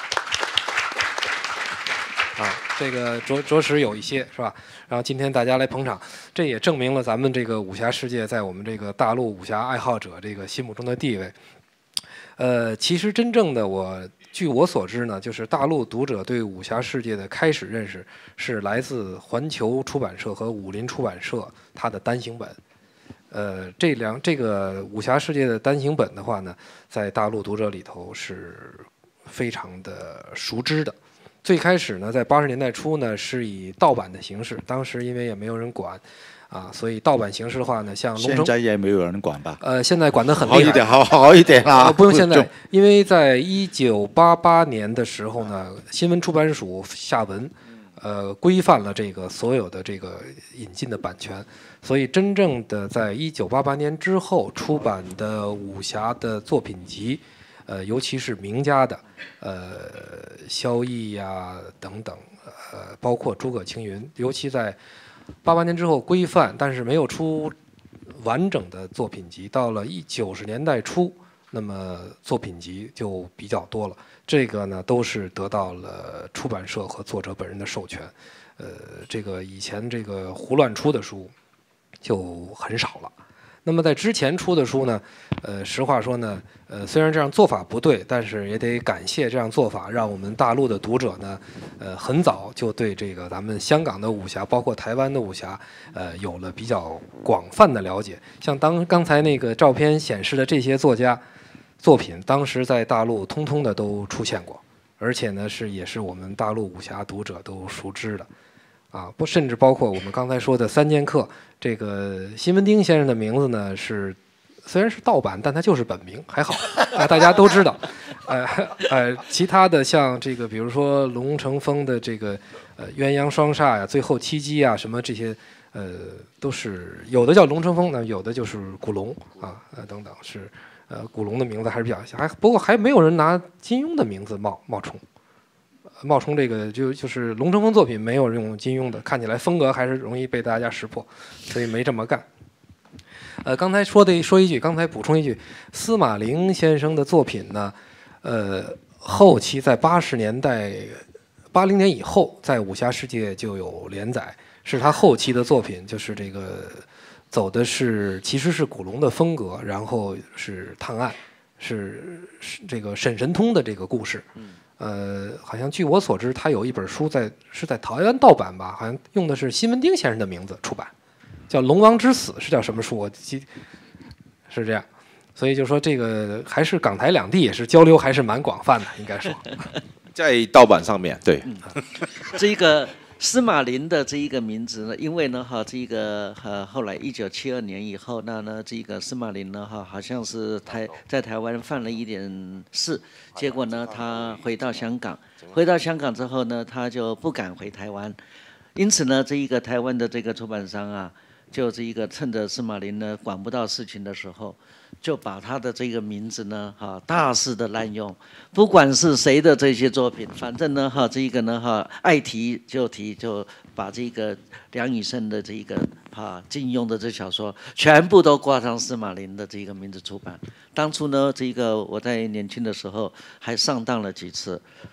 啊，这个着着实有一些是吧？然后今天大家来捧场，这也证明了咱们这个武侠世界在我们这个大陆武侠爱好者这个心目中的地位。呃，其实真正的我，据我所知呢，就是大陆读者对武侠世界的开始认识是来自环球出版社和武林出版社它的单行本。呃，这两这个武侠世界的单行本的话呢，在大陆读者里头是非常的熟知的。最开始呢，在八十年代初呢，是以盗版的形式，当时因为也没有人管，啊，所以盗版形式的话呢，像龙城， 現在也沒有人管吧？ 呃，现在管得很厉害。 好一點，好好一點啦、 呃。不用现在，因为在一九八八年的时候呢，新闻出版署下文，呃，规范了这个所有的这个引进的版权，所以真正的在一九八八年之后出版的武侠的作品集。呃，尤其是名家的，呃，萧逸呀等等，呃，包括诸葛青云，尤其在八八年之后规范，但是没有出完整的作品集。到了一九十年代初，那么作品集就比较多了。这个呢，都是得到了出版社和作者本人的授权。呃，这个以前这个胡乱出的书就很少了。那么在之前出的书呢，呃，实话说呢，呃，虽然这样做法不对，但是也得感谢这样做法，让我们大陆的读者呢，呃，很早就对这个咱们香港的武侠，包括台湾的武侠，呃，有了比较广泛的了解。像当刚才那个照片显示的这些作家作品，当时在大陆通通的都出现过，而且呢是也是我们大陆武侠读者都熟知的。啊，不，甚至包括我们刚才说的三剑客，这个西门町先生的名字呢是虽然是盗版，但他就是本名，还好啊，大家都知道。呃呃，其他的像这个，比如说龙成风的这个呃鸳鸯双煞呀、最后七击啊，什么这些呃都是有的叫龙成风，那有的就是古龙啊呃等等，是呃古龙的名字还是比较像，还不过还没有人拿金庸的名字冒冒充。冒充这个就就是龙成风作品没有用金庸的，看起来风格还是容易被大家识破，所以没这么干。呃，刚才说的说一句，刚才补充一句，司马陵先生的作品呢，呃，后期在八十年代、八零年以后，在武侠世界就有连载，是他后期的作品，就是这个走的是其实是古龙的风格，然后是探案，是是这个沈神通的这个故事。呃，好像据我所知，他有一本书在是在台湾盗版吧，好像用的是西门町先生的名字出版，叫《龙王之死》，是叫什么书？我记是这样，所以就说这个还是港台两地也是交流还是蛮广泛的，应该说， 在盗版上面，对， 嗯、这个司马林的这一个名字呢，因为呢哈，这个呃后来一九七二年以后，那呢这个司马林呢哈，好像是台在台湾犯了一点事，结果呢他回到香港，回到香港之后呢，他就不敢回台湾，因此呢，这一个台湾的这个出版商啊，就这一个趁着司马林呢管不到事情的时候，就把他的这个名字呢哈大肆的滥用，不管是谁的这些作品，反正呢哈这一个呢哈爱提就提，就把这个梁羽生的这一个哈金庸的这小说全部都挂上司马林的这个名字出版。当初呢这个我在年轻的时候还上当了几次。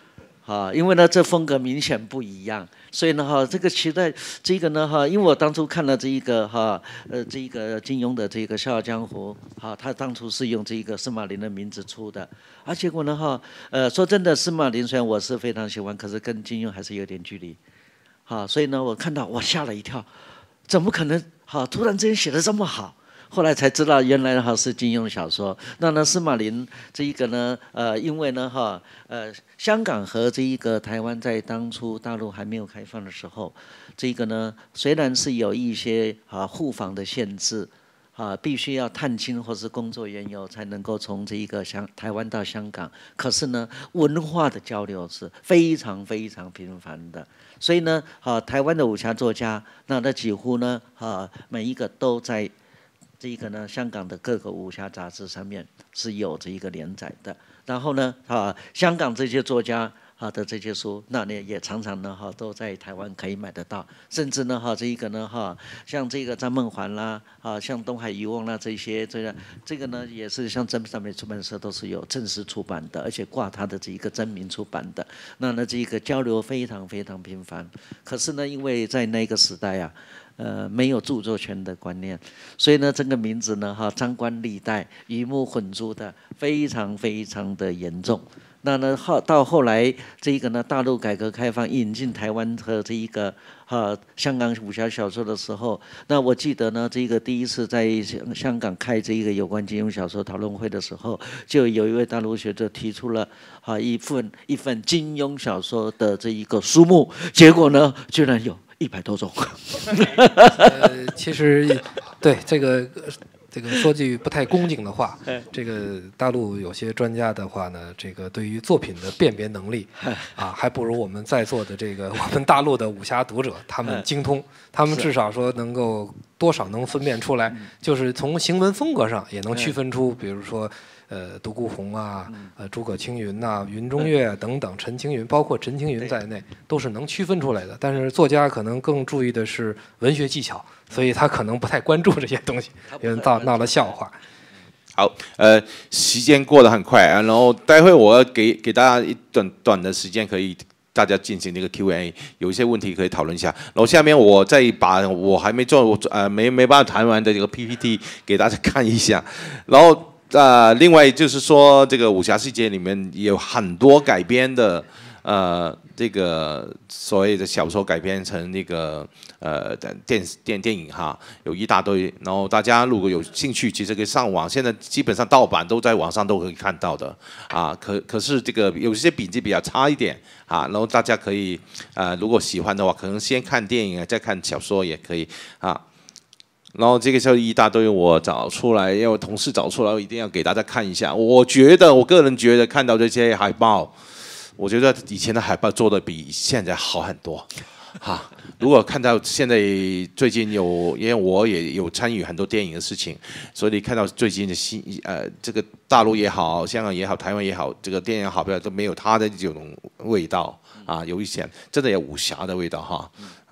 哈，因为呢这风格明显不一样，所以呢哈这个期待这个呢哈，因为我当初看了这一个哈呃这一个金庸的这个《笑傲江湖》哈，他当初是用这一个司马林的名字出的，啊结果呢哈呃说真的司马林虽然我是非常喜欢，可是跟金庸还是有点距离，好，所以呢我看到我吓了一跳，怎么可能好突然之间写得这么好？后来才知道，原来哈是金庸小说。那呢，司马林这一个呢，呃，因为呢哈，呃，香港和这一个台湾在当初大陆还没有开放的时候，这个呢虽然是有一些啊互访的限制，啊必须要探亲或是工作缘由才能够从这一个香台湾到香港，可是呢文化的交流是非常非常频繁的。所以呢，啊台湾的武侠作家，那那几乎呢啊每一个都在。这一个呢，香港的各个武侠杂志上面是有这一个连载的。然后呢，啊，香港这些作家啊的这些书，那呢也常常呢哈都在台湾可以买得到。甚至呢哈这一个呢哈，像这个张梦环啦，啊像东海渔翁啦这些，这个这个呢也是像真善美出版社都是有正式出版的，而且挂他的这一个真名出版的。那呢这一个交流非常非常频繁。可是呢，因为在那个时代啊。呃，没有著作权的观念，所以呢，这个名字呢，哈，张冠历代、鱼目混珠的，非常非常的严重。那呢，后到后来，这一个呢，大陆改革开放引进台湾和这一个哈香港武侠小说的时候，那我记得呢，这个第一次在香港开这一个有关金庸小说讨论会的时候，就有一位大陆学者提出了哈一份一份金庸小说的这一个书目，结果呢，居然有。一百多种。 呃，其实，对这个，这个说句不太恭敬的话，这个大陆有些专家的话呢，这个对于作品的辨别能力啊，还不如我们在座的这个我们大陆的武侠读者他们精通，他们至少说能够多少能分辨出来，就是从行文风格上也能区分出，比如说。呃，独孤鸿啊，呃，诸葛青云呐、啊，云中月等等，陈青云，包括陈青云在内，都是能区分出来的。但是作家可能更注意的是文学技巧，所以他可能不太关注这些东西，因为闹闹了笑话。 好，呃，时间过得很快啊，然后待会我要给给大家一短短的时间可以。大家进行那个 Q and A， 有一些问题可以讨论一下。然后下面我再把我还没做，我呃没没办法谈完的这个 P P T 给大家看一下。然后呃，另外就是说，这个武侠世界里面有很多改编的，呃，这个所谓的小说改编成那个呃电电电影哈，有一大堆。然后大家如果有兴趣，其实可以上网，现在基本上盗版都在网上都可以看到的啊。可可是这个有些品质比较差一点。啊，然后大家可以，呃，如果喜欢的话，可能先看电影啊，再看小说也可以啊。然后这个时候一大堆我找出来，因为我同事找出来，我一定要给大家看一下。我觉得，我个人觉得看到这些海报，我觉得以前的海报做的比现在好很多。哈，如果看到现在最近有，因为我也有参与很多电影的事情，所以你看到最近的新呃，这个大陆也好，香港也好，台湾也好，这个电影好不了都没有它的这种味道啊，有一些真的有武侠的味道哈。啊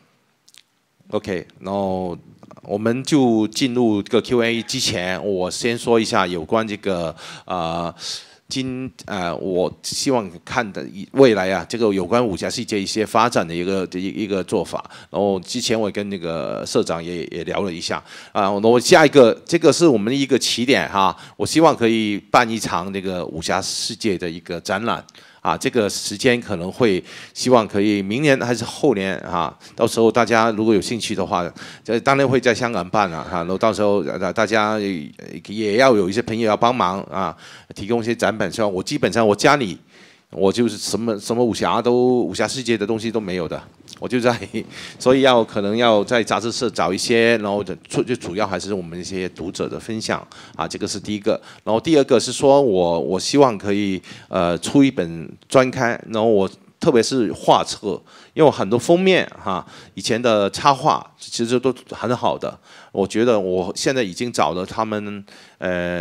OK， 然后我们就进入这个 Q and A 之前，我先说一下有关这个呃。今呃，我希望看的未来啊，这个有关武侠世界一些发展的一个一一个做法。然后之前我跟那个社长也也聊了一下啊，那我下一个这个是我们的一个起点哈，我希望可以办一场那个武侠世界的一个展览。啊，这个时间可能会希望可以明年还是后年啊，到时候大家如果有兴趣的话，这当然会在香港办了哈，然后到时候大家也要有一些朋友要帮忙啊，提供一些展本。像我基本上我家里。我就是什么什么武侠都武侠世界的东西都没有的，我就在，所以要可能要在杂志社找一些，然后主就主要还是我们一些读者的分享啊，这个是第一个。然后第二个是说我我希望可以呃出一本专刊，然后我特别是画册，因为很多封面哈，以前的插画其实都很好的，我觉得我现在已经找了他们呃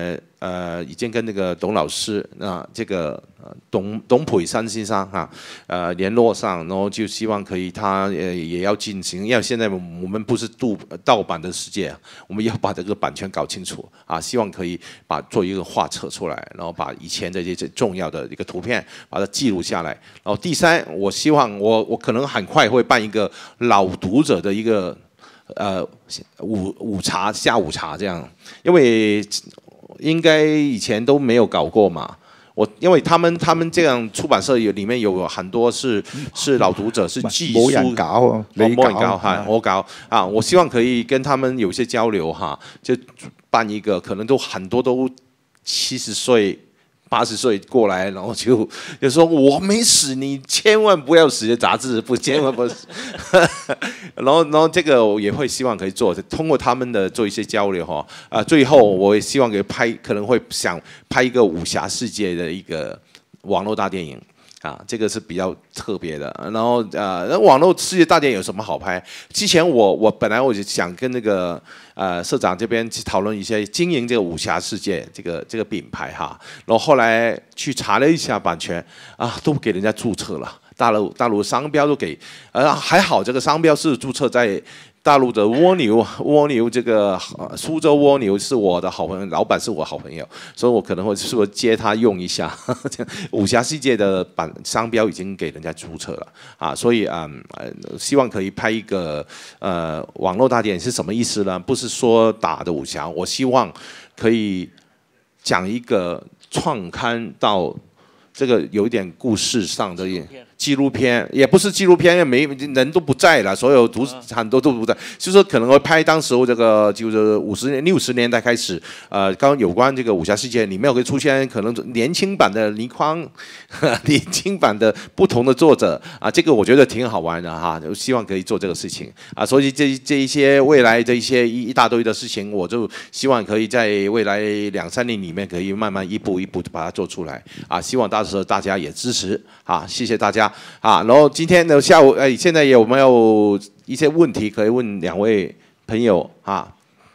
呃已经跟那个董老师啊、呃、这个呃董董培山先生哈呃联络上，然后就希望可以他呃也要进行，因为现在我们不是盗盗版的世界，我们要把这个版权搞清楚啊，希望可以把做一个画册出来，然后把以前的这些重要的一个图片把它记录下来。然后第三，我希望我我可能很快会办一个老读者的一个。呃，午午茶、下午茶这样，因为应该以前都没有搞过嘛。我因为他们他们這樣出版社裡面有很多是是老讀者，是寄書， 冇人搞啊，你冇人搞， 搞係我搞啊！我希望可以跟他們有些交流哈，就辦一個，可能都很多都七十歲。八十歲過來，然後就就說我沒死，你千萬不要死的雜誌，不千萬不死。然後然後這個我也會希望可以做，通過他們的做一些交流哈。啊，最後我也希望可以拍，可能會想拍一個武俠世界的一個網絡大電影。啊，這個是比較特別的。然後呃，網絡世界大電影有什麼好拍？之前我我本來我就想跟那個呃社長這邊去討論一些經營這個武俠世界這個這個品牌哈。然後後來去查了一下版權啊，都給人家註冊了，大陸大陸商標都給，呃還好這個商標是註冊在。大陸的蝸牛，蝸牛這個蘇州蝸牛是我的好朋友，老闆是我好朋友，所以我可能會說接他用一下。武俠世界的版商標已經給人家註冊了啊，所以嗯，希望可以拍一個呃網絡大電影是什麼意思呢？不是說打的武俠，我希望可以講一個創刊到這個有一點故事上的紀錄片，也不是紀錄片，因為沒人都不在了，所有讀很多都不在，就是說可能會拍當時候這個就是五十年六十年代開始，呃，剛有關這個武俠世界裡面會出現可能年輕版的倪匡，年輕版的不同的作者啊，這個我覺得挺好玩的哈，就希望可以做這個事情啊，所以這這一些未來這一些一一大堆的事情，我就希望可以在未來兩三年裡面可以慢慢一步一步把它做出來啊，希望到時候大家也支持啊，謝謝大家。啊，然後今天呢下午，哎，現在有沒有一些問題可以問兩位朋友啊？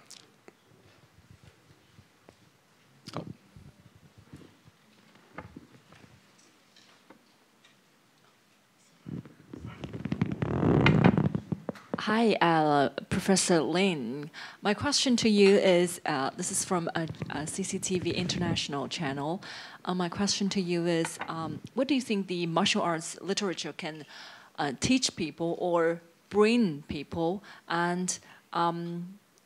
Hi, uh, Professor Lin. My question to you is, uh, this is from a, a C C T V International channel. Uh, my question to you is, um, what do you think the martial arts literature can uh, teach people or bring people, and um,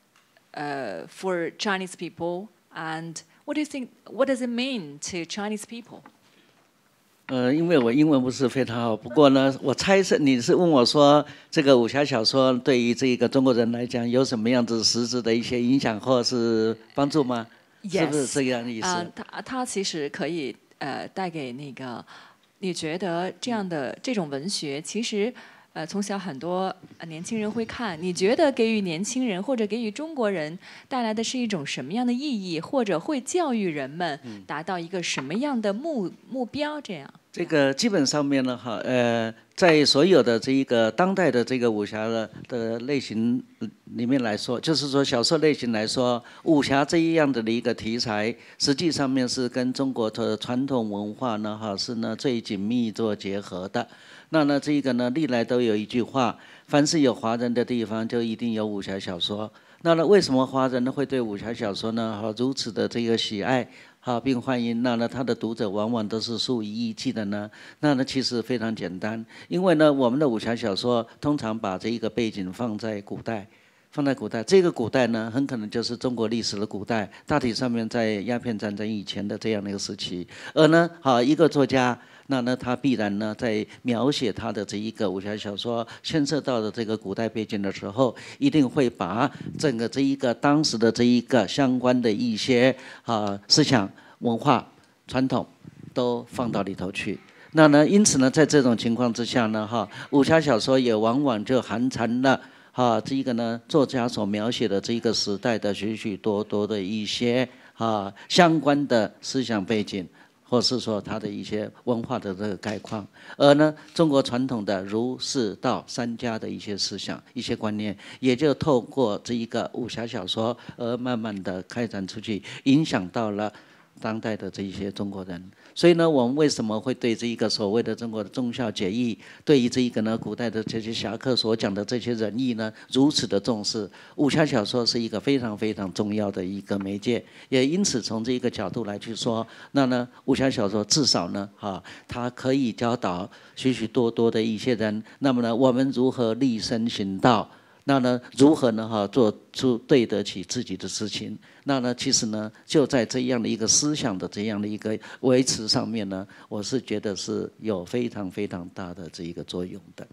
uh, for Chinese people, and what do you think? What does it mean to Chinese people? 呃，因为我英文不是非常好，不过呢，我猜测你是问我说，这个武侠小说对于这个中国人来讲有什么样子实质的一些影响或是帮助吗？ Yes. 是不是这样的意思？ 啊，它它其实可以呃带给那个，你觉得这样的这种文学，其实呃从小很多年轻人会看，你觉得给予年轻人或者给予中国人带来的是一种什么样的意义，或者会教育人们达到一个什么样的目目标？这样。 这个基本上面呢，哈，呃，在所有的这一个当代的这个武侠的的类型里面来说，就是说小说类型来说，武侠这一样的一个题材，实际上面是跟中国的传统文化呢，哈，是呢最紧密做结合的。那呢，这个呢，历来都有一句话，凡是有华人的地方，就一定有武侠小说。那呢，为什么华人呢会对武侠小说呢，哈，如此的这个喜爱？ 好，并欢迎。那呢，他的读者往往都是数以亿计的呢。那呢，其实非常简单，因为呢，我们的武侠小说通常把这一个背景放在古代，放在古代。这个古代呢，很可能就是中国历史的古代，大体上面在鸦片战争以前的这样的一个时期。而呢，好一个作家。 那呢，他必然呢，在描写他的这一个武侠小说牵涉到的这个古代背景的时候，一定会把整个这一个当时的这一个相关的一些啊思想、文化、传统都放到里头去。那呢，因此呢，在这种情况之下呢，哈，武侠小说也往往就含藏了啊这一个呢作家所描写的这一个时代的许许多多的一些啊相关的思想背景。 或是说它的一些文化的这个概况，而呢，中国传统的儒释道三家的一些思想、一些观念，也就透过这一个武侠小说而慢慢的开展出去，影响到了当代的这一些中国人。所以呢，我们为什么会对这一个所谓的中国的忠孝节义，对于这一个呢古代的这些侠客所讲的这些仁义呢如此的重视？武侠小说是一个非常非常重要的一个媒介，也因此从这一个角度来去说，那呢武侠小说至少呢哈，它可以教导许许多多的一些人，那么呢我们如何立身行道？那呢，如何呢？哈，做出对得起自己的事情？那呢，其实呢，就在这样的一个思想的这样的一个维持上面呢，我是觉得是有非常非常大的这一个作用的。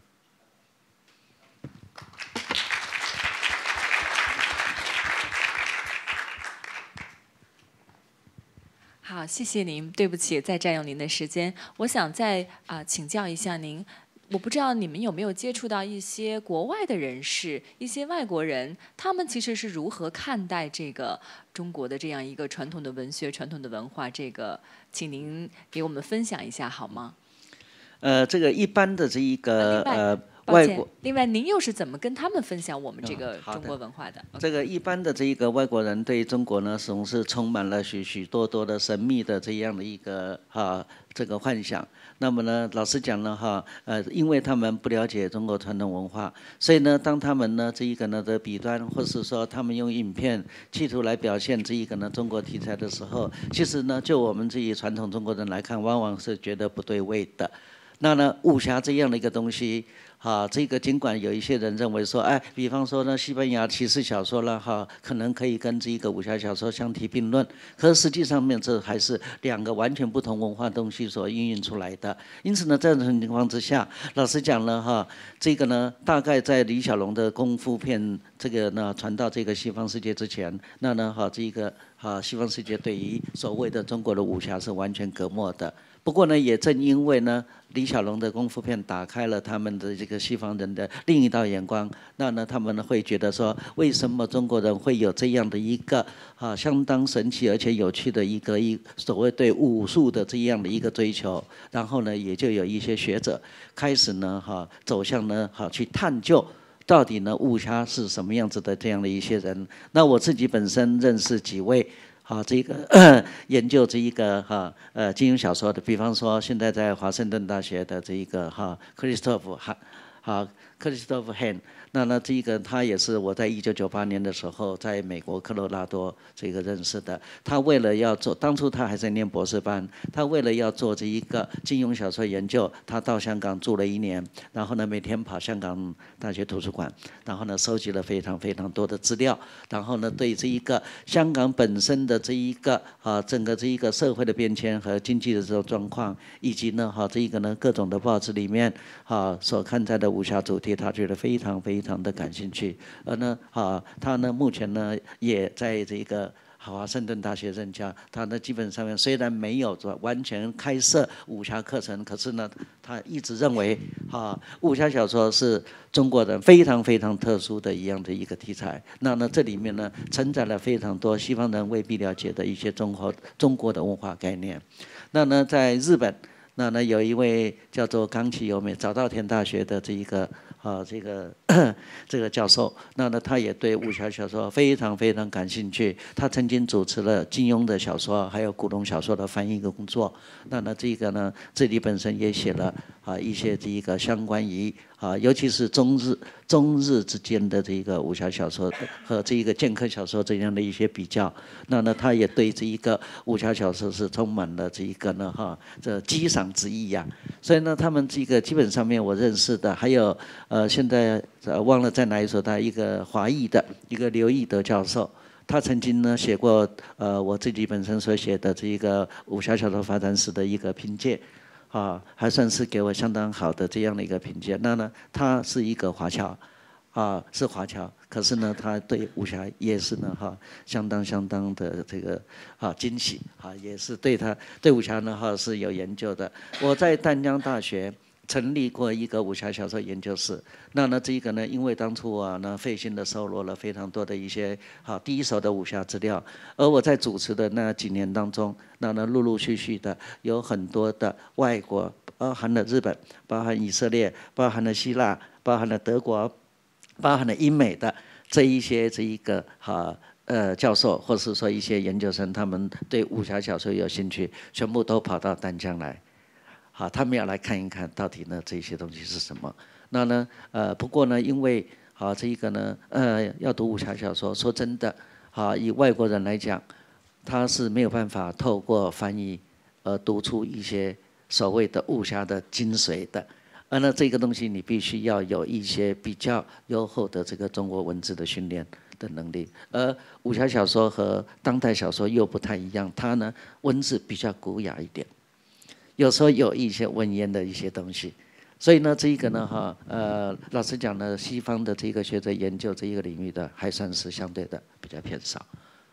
好，谢谢您。对不起，再占用您的时间。我想再啊、呃、请教一下您。我不知道你们有没有接触到一些国外的人士，一些外国人，他们其实是如何看待这个中国的这样一个传统的文学、传统的文化？这个，请您给我们分享一下好吗？ 呃，这个一般的这一个呃外国，另外您又是怎么跟他们分享我们这个嗯、 中国文化的？ 这个一般的这一个外国人对中国呢，总是充满了许许多多的神秘的这样的一个哈这个幻想。那么呢，老实讲呢，哈，呃，因为他们不了解中国传统文化，所以呢，当他们呢这一个呢的笔端，或是说他们用影片企图来表现这一个呢中国题材的时候，其实呢，就我们这一传统中国人来看，往往是觉得不对味的。那呢，武侠这样的一个东西。啊，这个尽管有一些人认为说，哎，比方说呢，西班牙骑士小说了哈，可能可以跟这一个武侠小说相提并论，可是实际上面这还是两个完全不同文化东西所孕育出来的。因此呢，在这种情况之下，老实讲呢，哈，这个呢，大概在李小龙的功夫片这个呢传到这个西方世界之前，那呢，哈，这个啊西方世界对于所谓的中国的武侠是完全隔膜的。不过呢，也正因为呢，李小龙的功夫片打开了他们的这个西方人的另一道眼光，那呢，他们呢会觉得说，为什么中国人会有这样的一个啊相当神奇而且有趣的一个一所谓对武术的这样的一个追求，然后呢，也就有一些学者开始呢哈走向呢哈去探究。到底呢，武侠是什么样子的？这样的一些人，那我自己本身认识几位。好，这个研究这一个哈呃金庸小说的，比方说现在在华盛顿大学的这一个哈克里斯托弗哈好克里斯托弗汉，那呢这个他也是我在一九九八年的时候在美国科罗拉多这个认识的。他为了要做，当初他还在念博士班，他为了要做这一个金庸小说研究，他到香港住了一年，然后呢每天跑香港大学图书馆，然后呢收集了非常非常多的资料，然后呢对这一个香港本身的这一个啊整个这一个社会的变迁和经济的这种状况，以及呢哈这一个呢各种的报纸里面啊所刊载的武侠主题，他觉得非常非常的感兴趣。而呢啊他呢目前呢也在这个华盛顿大学任教，他呢基本上面虽然没有完全开设武侠课程，可是呢他一直认为啊武侠小说是中国人非常非常特殊的一样的一个题材。那呢这里面呢承载了非常多西方人未必了解的一些中国中国的文化概念。那呢在日本，那呢有一位叫做冈崎由美，早稻田大学的这一个啊这个这个教授，那呢他也对武侠小说非常非常感兴趣。他曾经主持了金庸的小说还有古龙小说的翻译工作。那呢这个呢这里本身也写了啊一些这一个相关于啊尤其是中日中日之间的这个武侠小说和这一个剑客小说这样的一些比较。那呢他也对这一个武侠小说是充满了这一个呢哈这激赏之意呀、啊。所以呢他们这个基本上面我认识的还有呃现在呃忘了在哪一所大一个华裔的一个刘义德教授。他曾经呢写过呃我自己本身所写的这一个武侠小说发展史的一个评鉴，啊，还算是给我相当好的这样的一个评鉴。那呢，他是一个华侨，啊是华侨，可是呢他对武侠也是呢哈相当相当的这个啊惊喜啊，也是对他对武侠呢哈是有研究的。我在淡江大学成立过一个武侠小说研究室，那呢这个呢，因为当初啊呢费心的收罗了非常多的一些好第一手的武侠资料，而我在主持的那几年当中，那呢陆陆续续的有很多的外国，包含了日本，包含以色列，包含了希腊，包含了德国，包含了英美的这一些这一个哈呃教授或是说一些研究生，他们对武侠小说有兴趣，全部都跑到丹江来，好，他们要来看一看到底呢这些东西是什么。那呢，呃，不过呢，因为好这一个呢，呃，要读武侠小说，说真的，好以外国人来讲，他是没有办法透过翻译而读出一些所谓的武侠的精髓的。而呢，这个东西你必须要有一些比较优厚的这个中国文字的训练的能力。而武侠小说和当代小说又不太一样，它呢文字比较古雅一点，有时候有一些文言的一些东西。所以呢，这一个呢，哈，呃，老实讲呢，西方的这个学者研究这一个领域的，还算是相对的比较偏少。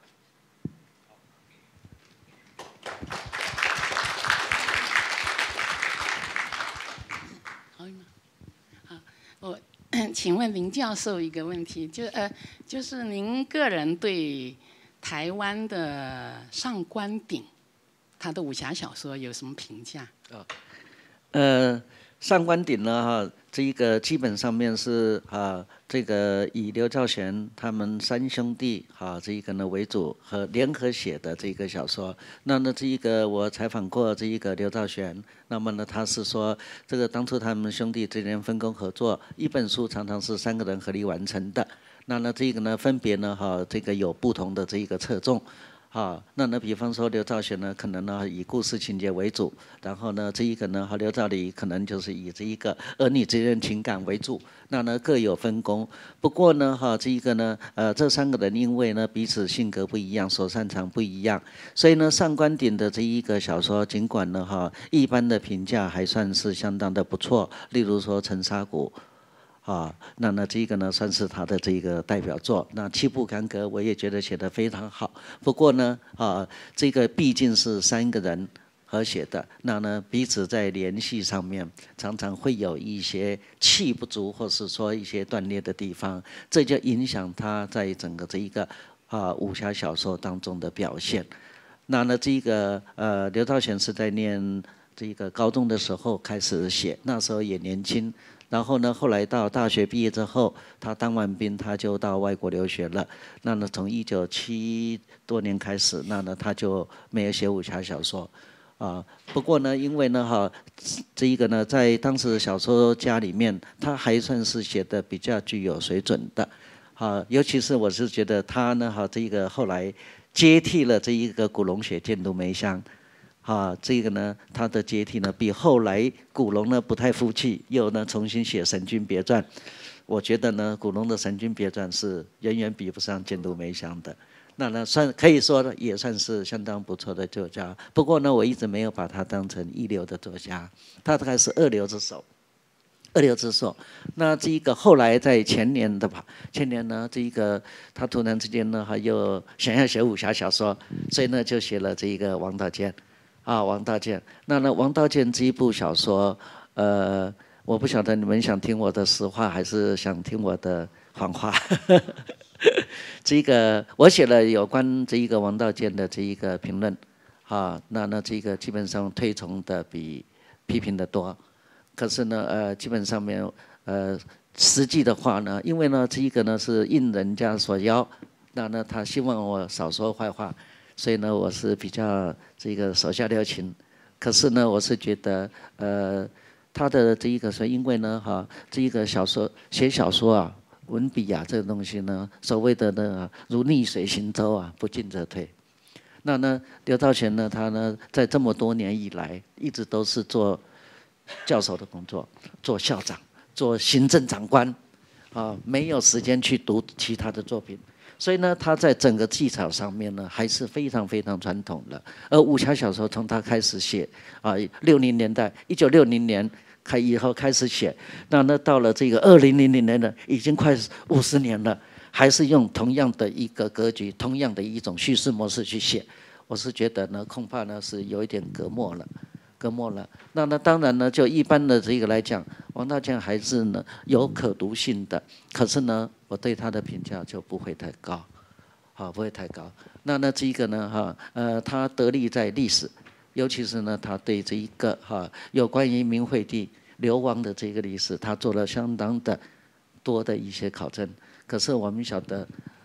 我请问林教授一个问题，就呃，就是您个人对台湾的上官鼎他的武侠小说有什么评价？ 哦，呃，上官鼎呢，哈，这一个基本上面是啊，这个以刘兆玄他们三兄弟啊，这一个呢为主和联合写的这个小说。那呢，这一个我采访过这一个刘兆玄，那么呢，他是说这个当初他们兄弟之间分工合作，一本书常常是三个人合力完成的。那呢，这个呢分别呢哈，这个有不同的这一个侧重。啊，那呢，比方说刘兆玄呢，可能呢以故事情节为主，然后呢，这一个呢和刘兆礼可能就是以这一个儿女之间情感为主，那呢各有分工。不过呢，哈，这一个呢，呃，这三个人因为呢彼此性格不一样，所擅长不一样，所以呢，上官鼎的这一个小说，尽管呢哈一般的评价还算是相当的不错，例如说《沉沙谷》。啊，那呢，这个呢算是他的这个代表作。那七步干戈我也觉得写得非常好。不过呢，啊，这个毕竟是三个人合写的，那呢彼此在联系上面常常会有一些气不足，或是说一些断裂的地方，这就影响他在整个这一个啊武侠小说当中的表现。那呢，这个呃刘兆玄是在念这个高中的时候开始写，那时候也年轻。然后呢，后来到大学毕业之后，他当完兵，他就到外国留学了。那呢，从一九七多年开始，那呢他就没有写武侠小说，啊。不过呢，因为呢哈，这一个呢，在当时的小说家里面，他还算是写的比较具有水准的，啊，尤其是我是觉得他呢哈，这个后来接替了这一个古龙写《剑都梅香》。啊，这个呢，他的接替呢，比后来古龙呢不太服气，又呢重新写《神君别传》。我觉得呢，古龙的《神君别传》是远远比不上《剑都梅香》的。那呢，算可以说呢，也算是相当不错的作家。不过呢，我一直没有把他当成一流的作家，他大概是二流之首。二流之首。那这一个后来在前年的吧，前年呢，这一个他突然之间呢，他又想要写武侠小说，所以呢就写了这一个《王道剑》。啊，王道剑。那呢，王道剑这一部小说，呃，我不晓得你们想听我的实话，还是想听我的谎话。这个我写了有关这一个王道剑的这一个评论，啊，那那这个基本上推崇的比批评的多。可是呢，呃，基本上面，呃，实际的话呢，因为呢，这一个呢是应人家所邀，那呢他希望我少说坏话。所以呢，我是比较这个手下留情，可是呢，我是觉得，呃，他的这一个说，因为呢，哈，这一个小说写小说啊，文笔啊，这个东西呢，所谓的呢，如逆水行舟啊，不进则退。那呢，刘兆玄呢，他呢，在这么多年以来，一直都是做教授的工作，做校长，做行政长官，啊，没有时间去读其他的作品。所以呢，他在整个技巧上面呢，还是非常非常传统的。而武侠小说从他开始写啊，六零年代，一九六零年开以后开始写，那那到了这个二零零零年呢，已经快五十年了，还是用同样的一个格局，同样的一种叙事模式去写。我是觉得呢，恐怕呢是有一点隔膜了。隔膜了，那那当然呢，就一般的这个来讲，王道剑还是呢有可读性的，可是呢，我对他的评价就不会太高，好，不会太高。那那这一个呢，哈，呃，他得力在历史，尤其是呢，他对这一个哈有关于明惠帝流亡的这个历史，他做了相当的多的一些考证。可是我们晓得，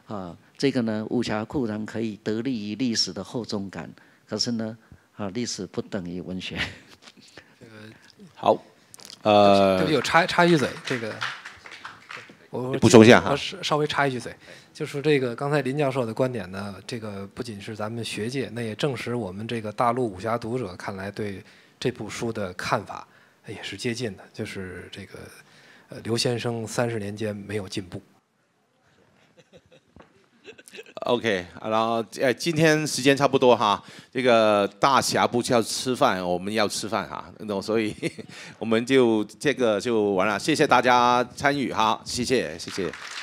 啊，这个呢，武侠固然可以得利于历史的厚重感，可是呢，啊，历史不等于文学。 好，呃， 对不起，我插插一句嘴，这个我补充一下哈我稍稍微插一句嘴，就是这个刚才林教授的观点呢，这个不仅是咱们学界，那也证实我们这个大陆武侠读者看来对这部书的看法也是接近的，就是这个呃刘先生三十年间没有进步。 OK， 然后呃，今天时间差不多哈，这个大侠不叫吃饭，我们要吃饭哈，那种，所以我们就这个就完了，谢谢大家参与哈，谢谢谢谢。